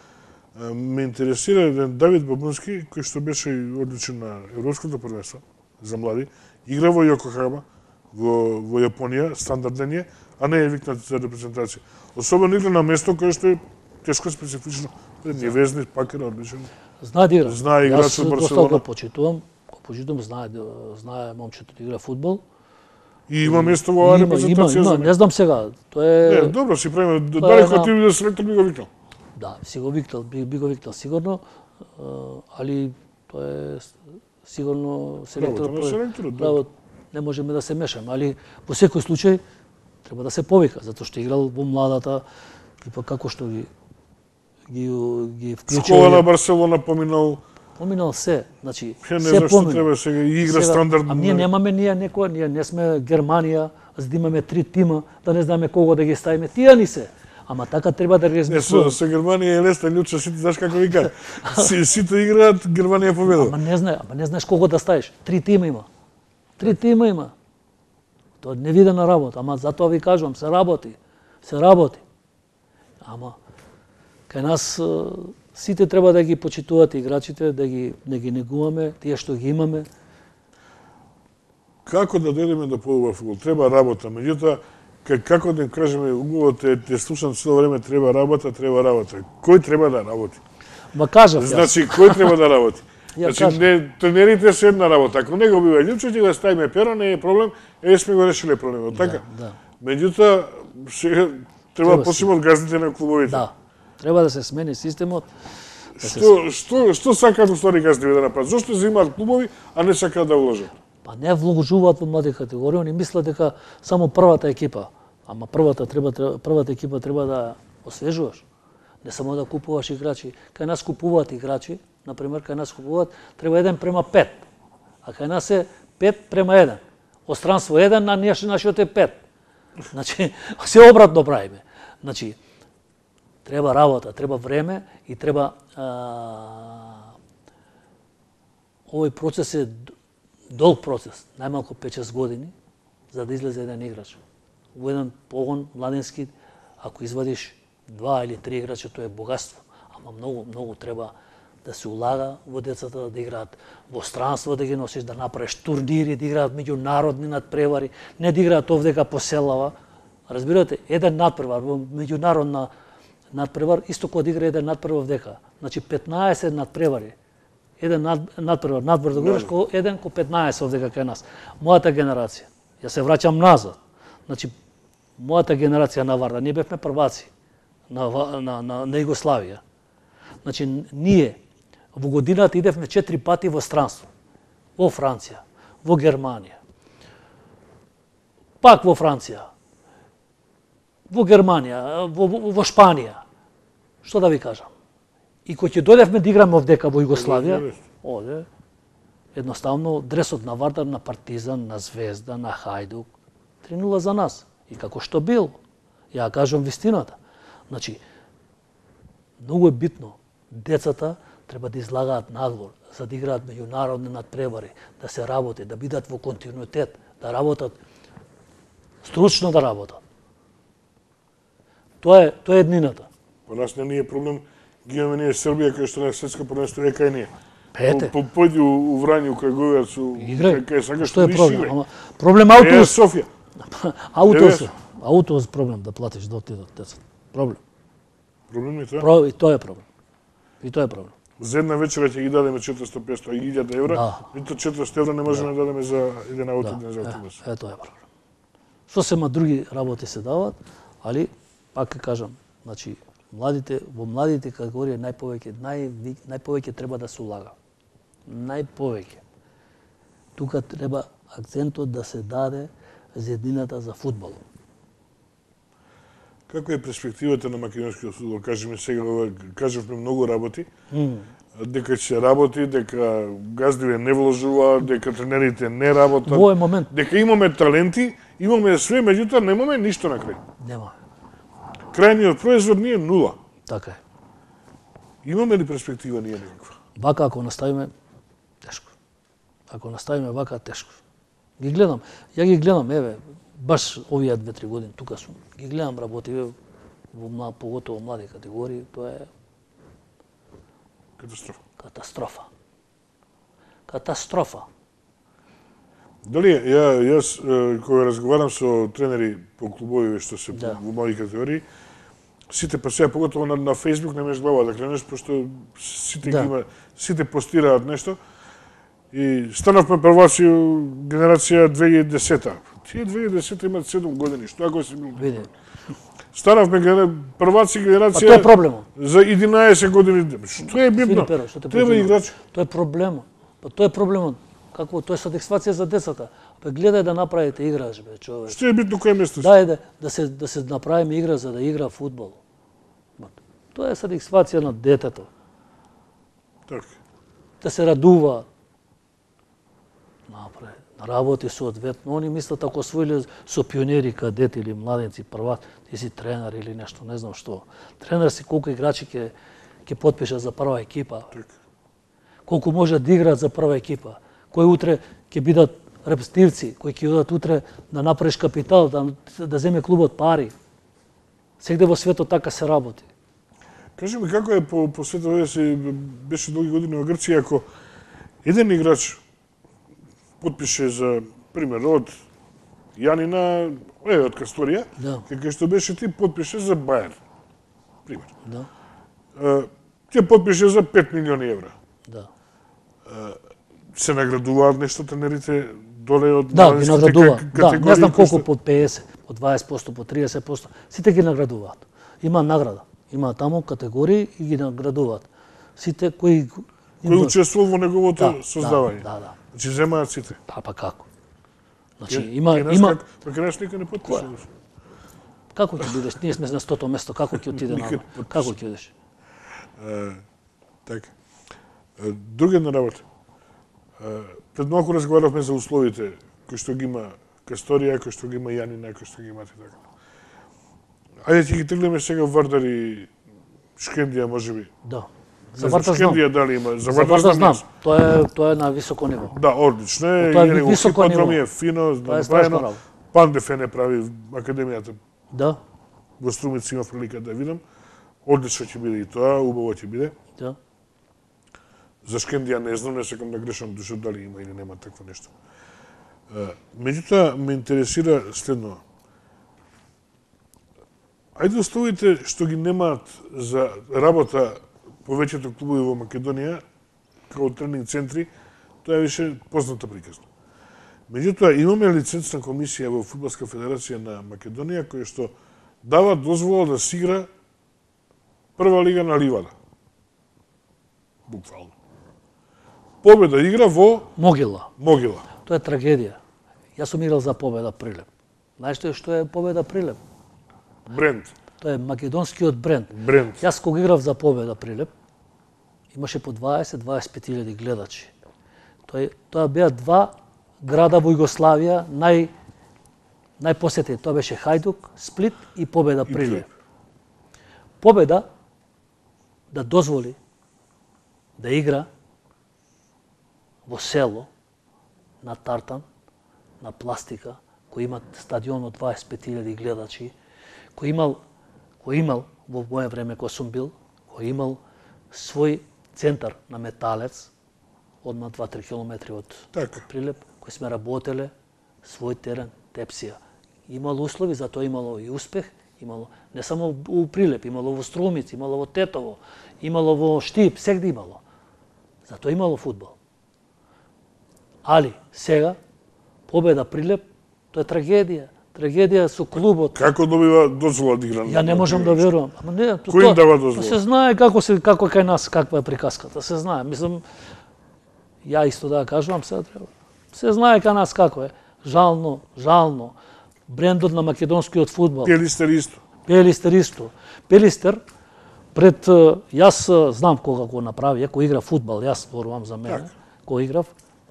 Ме интересира еден Давид Бабунски, кој што беше одличен на Европското првенство за млади, игра во Јокохама, во, во Јапонија, стандарден е, а не е викнат за репрезентација. Особено игра на место кое што е тешко специфично. Пред Невезни, пак е одличен. Знае да игра. Знае играч од Јас доста Барселона. го почитувам, го почитувам, знае, знае момчето да игра фудбал. И има место во Има, репрезентација има, за има, него. не знам сега. Тоа е Не, добро си правиме. Тоа е Дали кога една- ти биде селектор би го викнал. Да, си го викнал, би, би го викнал сигурно, а, али тоа е с- сигурно селектор. Работа на селекторот, да. Право, не можеме да се мешаме, али во секој случај треба да се повика, затоа што играл во младата и па како што ги ги ги вклучил. Школа на Барселона поминал. Поминал се, значи Ја не се знам што поминал. треба сега и игра Сега, стандардно. А ние немаме ние некоја, ние не сме Германија, за да имаме три тима, да не знаеме кого да ги ставиме. Тие ни се. Ама така треба да Не, со, размислуваме. со Германија е лесно, Лјуча, сите знаеш како вика. Си, сите играат, Германија победува. Ама не знае, ама не знаеш кого да ставиш. Три тима има. Три тима има. Тоа не видена работа, ама затоа ви кажувам, се работи. Се работи. Ама кај нас е, сите треба да ги почитуват играчите, да ги не ги негуваме, тие што ги имаме. Како да дојдеме до подобар фудбал? Треба работа. Меѓутоа, ка- како да им кажеме, убаво те, те слушам цело време, треба работа, треба работа. Кој треба да работи? Ма кажав јас. Значи, кој треба да работи? Ја Значи, кажам. не, тренерите се една работа. Ако не го бива Лјупчо, ќе го ставиме Перо, не е проблем, е сме го решиле проблемот, така? Да, Меѓутоа, сега треба да Треба почнеме од газдите на клубовите. да. Треба да се смени системот. Да се Што, што, што сакаат уствари газдите да направат? Зошто земаат клубови, а не сакаат да вложат? Па не вложуваат во млади категории, они мислат дека само првата екипа, ама првата треба треба- првата екипа треба да освежуваш. Не само да купуваш играчи. Кај нас купуваат играчи, на пример, кај нас купуваат треба еден према пет. А кај нас е пет према еден. Остранство еден, на ние нашиот е пет. Значи, се обратно правиме. Значи, треба работа, треба време и треба а, овој процес е д- долг процес, најмалку пет-шест години, за да излезе еден играч. Во еден погон младенски, ако извадиш два или три играча, тоа е богатство. Ама многу, многу треба да се улага во децата, да играат во странство, да ги носиш, да направиш турнири, да играат меѓународни надпревари, не да играат овдека по селава. Разбирате, еден надпревар во меѓународна надпревар, исто кога да игра еден надпревар овдека. Значи петнаесет надпревари. Еден над, надпревар, надбор да го играш, ко еден ко петнаесет овдека кај нас. Мојата генерација, ја се враќам назад. Значи, мојата генерација на Варда, ние бевме прваци на, Ва- на, на, на Југославија. Значи, ние во годината идевме четири пати во странство. Во Франција, во Германија, пак во Франција, во Германија, во, во, во Шпанија. Што да ви кажам? И кој ќе дојдевме да играме овдека во Југославија, оде, едноставно дресот на Вардар, на Партизан, на Звезда, на Хајдук, три нула за нас. И како што бил, ја кажам вистината. Значи, многу е битно, децата треба да излагаат надвор, за да играат меѓународни надпревари, да се работи, да бидат во континуитет, да работат, стручно да работат. Тоа е, тоа е еднината. По нас не ни е проблем, ги имаме ние Србија, кој што на светско првенство е кај ние. Ете. По, по, појди у, у Врању, кај Говјац, у- Играј. кај, кај сакаш, Што е виши проблем? играј. Ама, проблем Е, аутос. Софија. Аутос. Еве. Аутос проблем да платиш да отидат децата. Проблем. Проблем е тоа. Про, и тоа е проблем. И тоа е проблем. За една вечера ќе ги дадеме четиристотини петстотини илјади евра, Да. нито четиристотини евра не можеме да дадеме за еден ауто, еден за Е, автобус. е, тоа е проблем. Со сема други работи се дават, али пак ќе кажам, значи младите во младите категории најповеќе нај најповеќе треба да се улага. Најповеќе. Тука треба акцентот да се даде за еднината за фудбал. Како е перспективата на македонскиот фудбал? Кажеме сега, ова, кажавме многу работи, Mm. дека ќе се работи, дека газдиве не вложуваат, дека тренерите не работат, Во овој момент дека имаме таленти, имаме све, меѓутоа немаме ништо на крај. нема. Крајниот производ ни е нула. Така е. Имаме ли перспектива ние никаква? Вака ако наставиме, тешко. Ако наставиме вака, тешко. Ги гледам, ја ги гледам, еве, баш овие две-три години тука сум. Ги гледам работи во мла, поготово млади категории, тоа е Катастрофа. Катастрофа. Катастрофа. Дали ја јас кога разговарам со тренери по клубови што се Да. во мои категории, сите па сега поготово на, на Facebook не ме глава да кренеш пошто сите Да. ги има, сите постираат нешто. И станавме прваци генерација две илјади и десета. Тие две илјади и десета имаат седум години, што ако си бил? Види. Станавме генер... прваци Па генерација тоа е проблемот. за единаесет години. Што е битно? Филип Еро, што те Треба прочитам? играч. Тоа е проблемот. Па тоа е проблемот. Како тоа е сатисфација за децата. Бе гледај да направите играч бе, човек. Што е битно кој место? Дај да, да се да се направиме игра за да игра фудбал. Тоа е сатисфација на детето. Така. Да се радува. Направи. Работи соодветно. Они мислат ако освоиле со пионери, кадети или младенци прва, ти си тренер или нешто, не знам што. Тренер си колку играчи ќе ќе потпише за прва екипа. Така. Колку може да играат за прва екипа. Кои утре ќе бидат репстивци, кои ќе одат утре да направиш капитал, да, да земе клубот пари. Сегде во светот така се работи. Кажи ми како е по, по светот, овде се беше долги години во Грција, ако еден играч потпише за пример од Јанина, е од Касторија, Да. како што беше ти потпише за Бајер. Пример. Да. Е, ти потпише за пет милиони евра. Да. Се наградуваат нешто тренерите доле од Да, ги младинските наградува. ка- Да, не категории знам кои колку што- по педесет, по дваесет проценти, по тридесет проценти. Сите ги наградуваат. Има награда. Има таму категории и ги наградуваат. Сите кои кој учествувал во неговото да, создавање. Да, да. Значи земаат сите. Па па како? Значи Кај- има кај нас има как- па кај нас никој не потпишуваш. како ќе бидеш? Ние сме на стото место, како ќе отиде Никад нама? потпишуваш. Како ќе одиш? Е, така. Е, Друга една работа. Е, Пред малку разговаравме за условите кои што ги има Касторија, кои што ги има Јанина, кои што ги имате така. Ајде ќе ги тргнеме сега Вардар и Шкендија, можеби. Да. За За Вардар знам. Шкендија дали има? За За Вардар Вардар знам. јас. Тоа е тоа е на високо ниво. Да, одлично е. Тоа е и него високо хиподром ниво. е фино, Тоа е страшна направено. работа. Пандеф е не прави академијата. Да. Во Струмица има прилика да видам. Одлично ќе биде и тоа, убаво ќе биде. Да. За Шкендија не знам, не сакам да грешам душа дали има или нема такво нешто. Е, Меѓутоа, ме интересира следно. Ајде оставите што ги немаат за работа повеќето клубови во Македонија, како тренинг центри, тоа е више позната приказна. Меѓутоа, имаме лиценцна комисија во Фудбалска федерација на Македонија, која што дава дозвола да се игра прва лига на ливада. Буквално. Победа игра во Могила. Могила. Тоа е трагедија. Јас сум играл за Победа Прилеп. Знаеш што е што е Победа Прилеп? Бренд. Тоа е македонскиот бренд. Бренд. Јас кога играв за Победа Прилеп, имаше по дваесет до дваесет и пет илјади гледачи. Тоа е- тоа беа два града во Југославија нај најпосетени. Тоа беше Хајдук, Сплит и Победа И Прилеп. Прилеп. Победа да дозволи да игра во село на тартан, на пластика, кој има стадион од дваесет и пет илјади гледачи, кој имал кој имал во моје време кога сум бил, кој имал свој центар на металец одма два-три километри од Така. Прилеп, кој сме работеле, свој терен, тепсија. Имало услови, затоа имало и успех, имало не само у Прилеп, имало во Струмица, имало во Тетово, имало во Штип, сегде имало. Затоа имало фудбал. Али сега Победа Прилеп, тоа е трагедија. Трагедија со клубот. Како добива дозвола да игра? Ја не можам да верувам. Ама не, то, Кој им дава дозвола? Тоа се знае како се како кај нас каква е приказката, се знае. Мислам ја исто да кажувам сега треба. Се знае кај нас како е. Жално, жално. Брендот на македонскиот фудбал. Пелистер исто. Пелистер исто. Пелистер пред е, јас е, знам кога го направи, кога игра фудбал, јас зборувам за мене, Така. кога играв.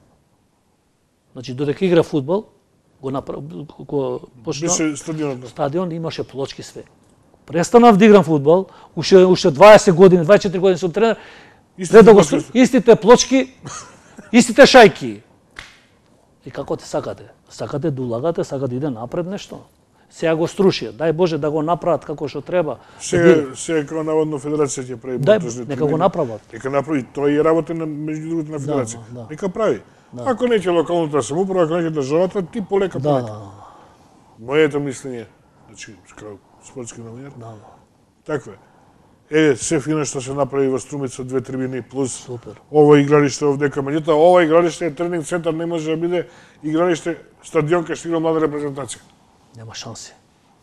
Значи додека игра фудбал, го направи го почна Беше стадионот. стадион имаше плочки све. Престанав да играм фудбал, уште уште дваесет години, дваесет и четири години сум тренер. Истите Пред да го плочки. стр- истите плочки, истите шајки. И како те сакате? Сакате да улагате, сакате да иде напред нешто. сега го струшија. Дај Боже да го направат како што треба. Сега, сега како наводно федерација ќе прави монтажни. Нека го направат. Нека направи, тоа е работа на меѓу другото на федерација. Да, да. Нека прави. Да. Ако не ќе локалната самоуправа, ако не ќе државата, ти полека да, полека. Да. Моето мислење, значи, како спортски новинар. Да. Таква е. Е, се фино што се направи во Струмица, две трибини плюс. Супер. Ова игралиште овдека, меѓутоа ова игралиште е тренинг центар, не може да биде игралиште стадион кај што игра млада репрезентација. Нема шанси.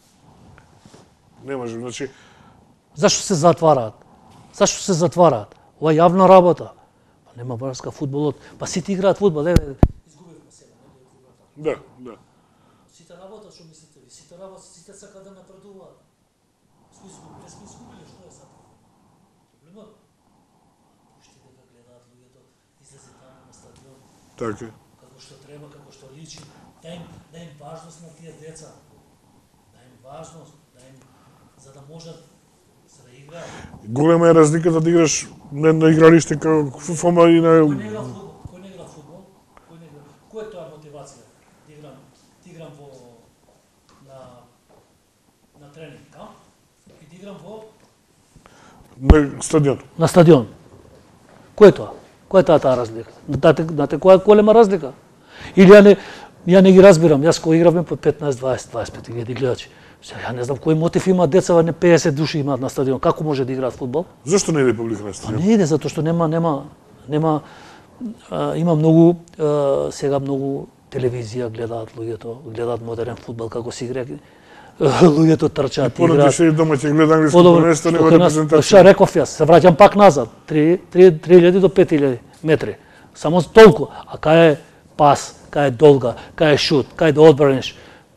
Не може, значи зашто се затвараат? Зашто се затвараат? Ова е јавна работа. Па нема врска фудбалот. Па сите играат фудбал, еве изгубивме сега, да, да. Сите работат, што мислите ви? Сите работат, сите сакаат да напредуваат. Сме изгубили, сме изгубили, што е сега? Проблемот? Пуштите да гледаат луѓето, излезе таму на стадион. Така. Како што треба, како што личи. Да им, да им важност на тие деца. Да им важност, да им, за да можат се да играат. Голема е разликата да играш на едно игралиште како ФУФАМА и на... Кој не игра фудбал? Кој не игра фудбал? Кој не игра? Кој е тоа мотивација? Да играм, да играм во на на тренинг камп и да играм во на стадион. На стадион. Кој е тоа? Која е таа таа разлика? Знаете, знаете која е голема разлика? Или ја не ја не ги разбирам. Јас кога игравме по петнаесет, дваесет, дваесет и пет илјади гледачи. Сега ја не знам кој мотив има деца, не педесет души имаат на стадион. Како може да играат фудбал? Зошто не иде публика на А стадион? не иде затоа што нема нема нема а, има многу а, сега многу телевизија гледаат луѓето, гледаат модерен фудбал како се игра. Луѓето трчаат, играат. Понати се дома ќе гледа англиски првенство, нема репрезентација. Што реков јас, се враќам пак назад, три илјади до пет илјади метри. Само толку, а кај е пас, кај е долга, кај е шут, кај да одбраниш.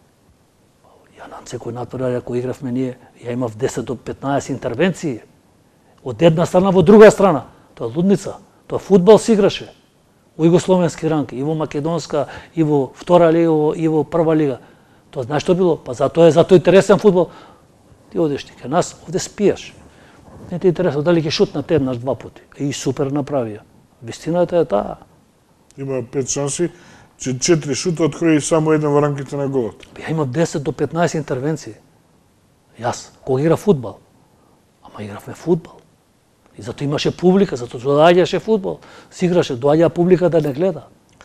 Ја на секој натпревар кој игравме ние, ја имав десет до петнаесет интервенции. Од една страна во друга страна. Тоа е лудница. Тоа фудбал се играше. Во југословенски ранг, и во македонска, и во втора лига, и во прва лига. Тоа знаеш што било? Па затоа е затоа интересен фудбал. Ти одиш ти кај нас, овде спиеш. Не ти интересува дали ќе шутнат еднаш два пати. И супер направија. Вистината е таа. Има пет шанси, че четири шута открои само еден во рамките на голот. Ја имав десет до петнаесет интервенции. Јас, кога игра фудбал. Ама игравме фудбал. И затоа имаше публика, затоа доаѓаше фудбал. Си играше, доаѓа публика да не гледа.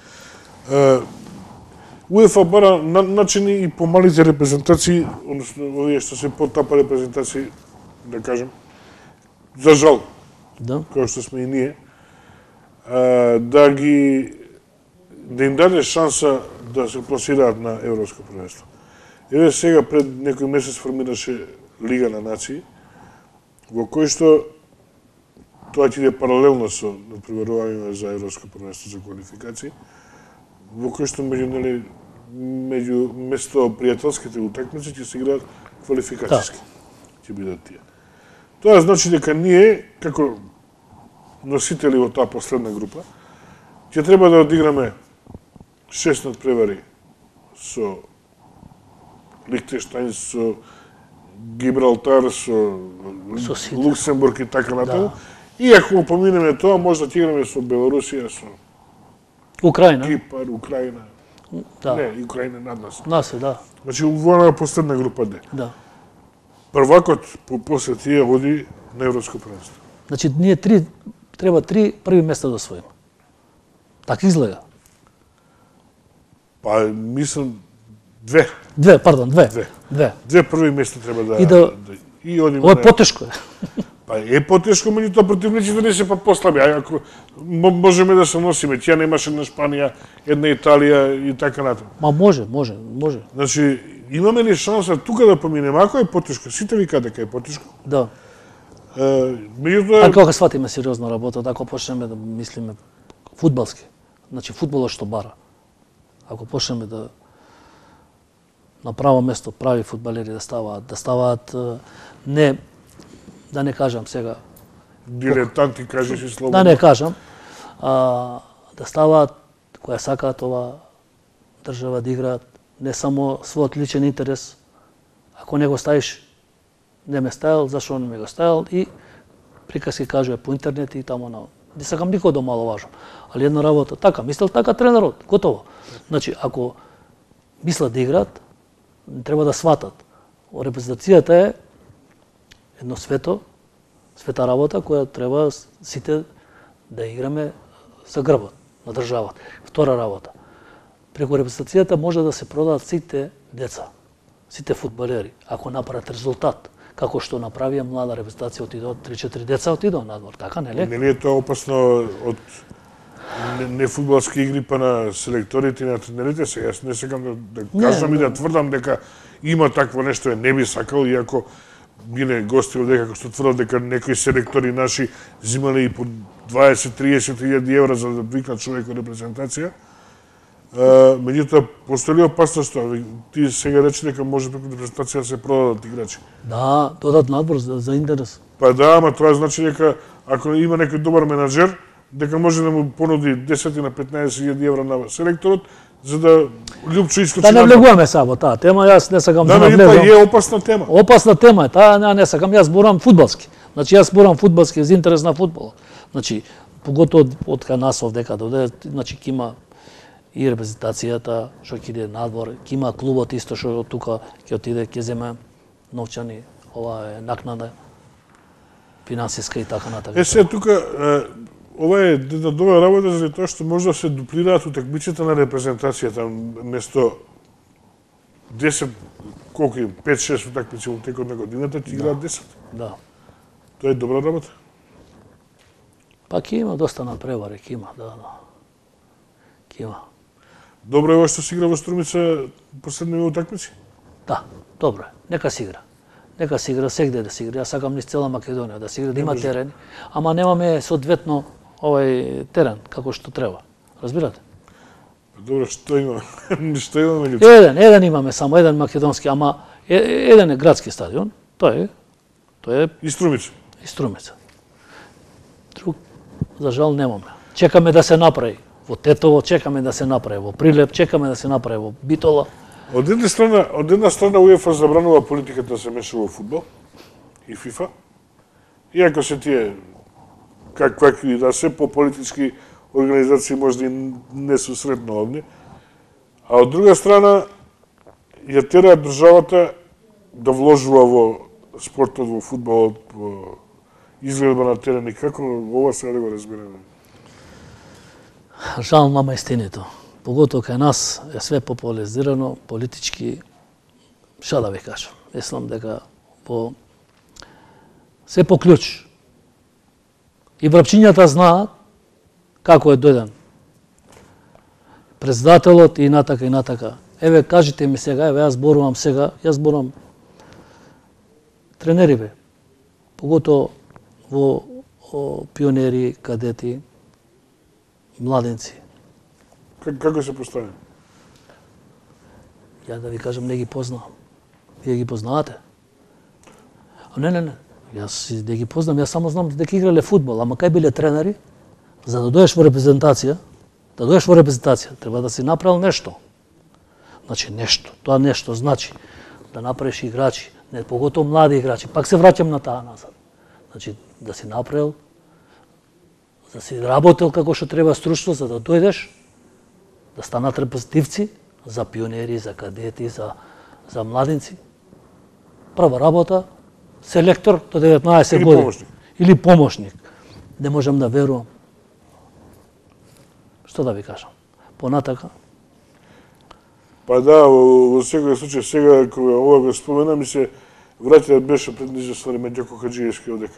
УЕФА бара на, начини и помалите репрезентации, односно овие што се потапа репрезентации, да кажем, за жал, да. Кој што сме и ние, а, да ги да им даде шанса да се пласираат на Европско првенство. Еве сега пред некој месец формираше Лига на нации, во кој што тоа ќе иде паралелно со надпреварување за Европско првенство за квалификации, во кој што меѓу нели меѓу место пријателските утакмици ќе се играат квалификацијски. Ќе бидат тие. Тоа значи дека ние како носители во таа последна група ќе треба да одиграме шест надпревари со Лихтенштајн, со Гибралтар, со, со Луксембург и така натаму. Да. И ако поминеме тоа, може да ќе играме со Белорусија, со Украина. Кипар, Украина. Да. Не, Украина над нас. Нас е, да. Значи, во последна група Д. Да. Првакот по после тие води на Европско првенство. Значи, ние три, треба три први места да освоиме. Така изгледа. Па, мислам, две. Две, пардон, две. Две. Две. Две први места треба да... И да... да и одиме Ова е на... потешко. Па е потешко, меѓутоа противниците не се па послаби. А ако можеме да се носиме, тие немаше една Шпанија, една Италија и така натаму. Ма може, може, може. Значи, имаме ли шанса тука да поминеме? Ако е потешко, сите ви дека е потешко. Да. Е, меѓутоа... А кога сватиме сериозна работа, ако почнеме да мислиме фудбалски, значи фудбалот што бара. Ако почнеме да на право место прави фудбалери да ставаат, да ставаат не да не кажам сега дилетанти, кажеш и слободно. Да не кажам, а, да ставаат која сакаат ова држава да играат не само својот личен интерес, ако не го ставиш не ме ставил, зашо не ме го ставил и приказки кажува по интернет и тамо на. Не сакам никој да маловажам, али една работа така, мислел така тренерот, готово. Значи ако мислат да играат, треба да сватат. Репрезентацијата е едно свето, света работа која треба сите да играме за грбот на државата. Втора работа. Преку репрезентацијата може да се продаат сите деца, сите фудбалери, ако направат резултат. Како што направија млада репрезентација, отидоа три-четири деца отидоа надвор, така нели? Нели е тоа опасно од нефудбалски игри па на селекторите и на тренерите? Сега јас не сакам да, да кажам не, и да тврдам дека има такво нешто, е не би сакал, иако бине гости овде како што тврдат дека некои селектори наши земале и по дваесет-триесет илјади евра за да викнат човек од репрезентација. Uh, меѓутоа, постои ли опасност тоа? Ти сега рече дека може преку репрезентација да се продадат играчи. Да, додат надбор за, за интерес. Па да, ама тоа значи дека ако има некој добар менаџер, дека може да му понуди десет на петнаесет илјади евра на селекторот, за да љубчо искочи. Да не влегуваме сега во таа тема, јас не сакам да навлезам. Да, е опасна тема. Опасна тема е, таа не, не сакам, јас зборам фудбалски. Значи јас зборам фудбалски за интерес на фудбалот. Значи, поготово од кај нас овдека доде, значи ќе има и репрезентацијата што ќе иде надвор, ќе има клубот исто што од тука ќе отиде, ќе земе новчани, ова е накнада финансиска и така натаму. Е се тука ова е една добра работа за тоа што може да се дуплираат утакмиците на репрезентацијата место десет колку им пет-шест утакмици во текот на годината ќе играат десет. Да. Тоа е добра работа. Па ќе има доста напревари, ќе има, да, да. Ќе има. Добро е ова што се игра во Струмица последниве утакмици? Да, добро е. Нека се игра. Нека се игра сегде да се игра. Јас сакам низ цела Македонија да се игра, да има терен, ама немаме соодветно овај терен како што треба. Разбирате? Добро, што има? Што имаме меѓу? Еден, еден имаме, само еден македонски, ама еден е градски стадион. Тоа е. Тоа е и Струмица. И Струмица. Друг за жал немаме. Чекаме да се направи. Во Тетово чекаме да се направи, во Прилеп чекаме да се направи, во Битола. Од една страна, од една страна УЕФА забранува политиката да се меша во фудбал и ФИФА. Иако се тие какви да се по политички организации може да не се сретно овде. А од друга страна ја тера државата да вложува во спортот, во фудбалот, во изгледба на терен и како ова сега да го разбираме. Жал нама истиното. Поготово кај нас е све популаризирано политички, ша да ви кажам. Мислам дека по се по клjuč. И врапчињата знаат како е дојден председателот и натака и натака. Еве кажете ми сега, еве јас зборувам сега, јас зборувам тренери бе. Поготово во о, пионери, кадети, младенци. Как, како се постави? Ја да ви кажам, не ги познавам. Вие ги познавате? А не, не, не. Јас не ги познам, јас само знам дека играле фудбал, ама кај биле тренери, за да дојдеш во репрезентација, да дојдеш во репрезентација, треба да си направил нешто. Значи нешто, тоа нешто значи да направиш играчи, не поготово млади играчи. Пак се враќам на таа назад. Значи да си направил, да си работел како што треба стручно, за да дојдеш, да станат репрезентативци за пионери, за кадети, за, за младинци. Прва работа, селектор до деветнаесет години. Помошник. Или помошник. Не можам да верувам. Што да ви кажам? Понатака. Па да, во, во секој случај, сега кога ова го спомена, ми се враќа беше пред известно време Ѓоко Хаџиевски одека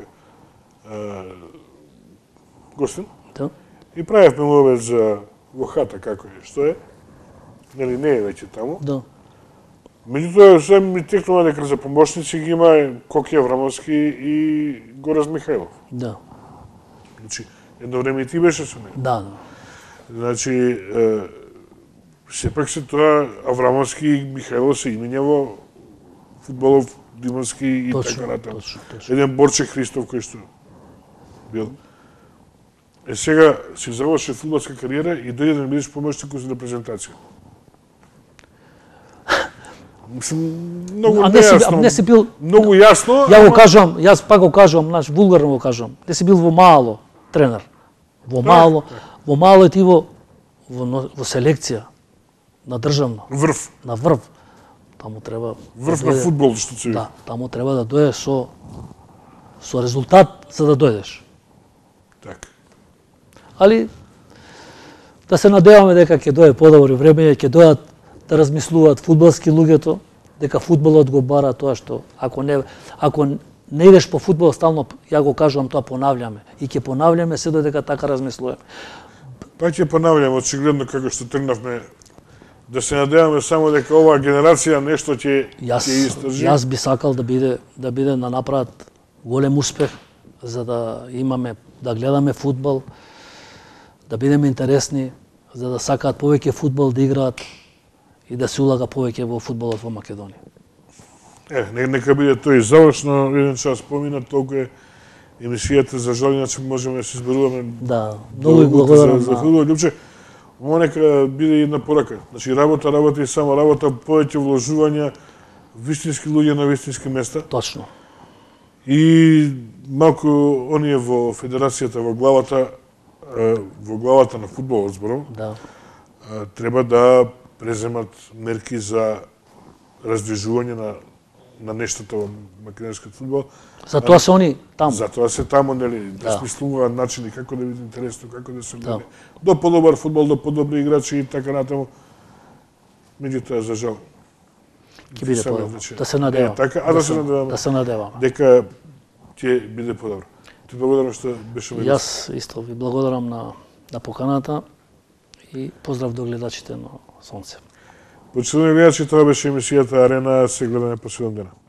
гостин. Да. И правевме му за во хата како е, што е. Нели не е веќе таму. Да. Меѓутоа, се ми текнува дека за помошници ги има Коки Аврамовски и Гораз Михајлов. Да. Значи, едно време и ти беше со него. Да, да. Значи, е, сепак се тоа Аврамовски и Михајлов се имења во фудбалов Димовски и точно, така натаму. точно, точно. Еден Борче Христов кој што бил. Е сега си заврши фудбалска кариера и дојде да бидеш помошник за репрезентација. Многу а не си, нејасно. не си бил, Многу јасно. ја го ама- кажувам, јас пак го кажувам, знаеш, вулгарно го кажувам. Не си бил во мало тренер. Во мало, во мало е ти во во, во селекција на државно, Врв. на врв. таму треба Врв да на дојде- фудбал, што се вика. Да, таму треба да дојдеш со со резултат за да дојдеш. Така. Али да се надеваме дека ќе дое подобри време, ќе дојдат да размислуваат фудбалски луѓето, дека фудбалот го бара тоа што ако не ако не идеш по фудбал стално, ја го кажувам тоа, понавljаме и ќе понавljаме се додека така размислуваме. Па ќе понавljам, очигледно како што тргнавме, да се надеваме само дека оваа генерација нешто ќе Јас ќе истржи. јас би сакал да биде да биде да направат голем успех за да имаме да гледаме фудбал, да бидеме интересни, за да сакаат повеќе фудбал да играат и да се улага повеќе во фудбалот во Македонија. Е, не- нека биде тој завршно, еден час помина, толку е емисијата, за жал, иначе можеме да се изборуваме. Да, многу ви благодарам за, за на фудбал. Лјупче, ова нека биде една порака. Значи, работа, работа и само работа, повеќе вложувања, вистински луѓе на вистински места. точно. И малку оние во федерацијата, во главата, е, во главата на фудбалот зборам, Да. е, треба да преземат мерки за раздвижување на на нештата во македонскиот фудбал. Затоа се они таму. Затоа се таму, нели, да Да. смислуваат начини како да биде интересно, како да се гледа. Да. До подобар фудбал, до подобри играчи и така натаму. Меѓутоа, за жал, Ќе биде Само подобро. значи, Да се надевам. е, така, а да се надеваме. Да се надеваме. дека ќе биде подобро. Ти благодарам што беше ме. Јас исто ви благодарам на на поканата и поздрав до гледачите на Сонце. Почитувани гледачи, тоа беше емисијата Арена, се гледаме по седум дена.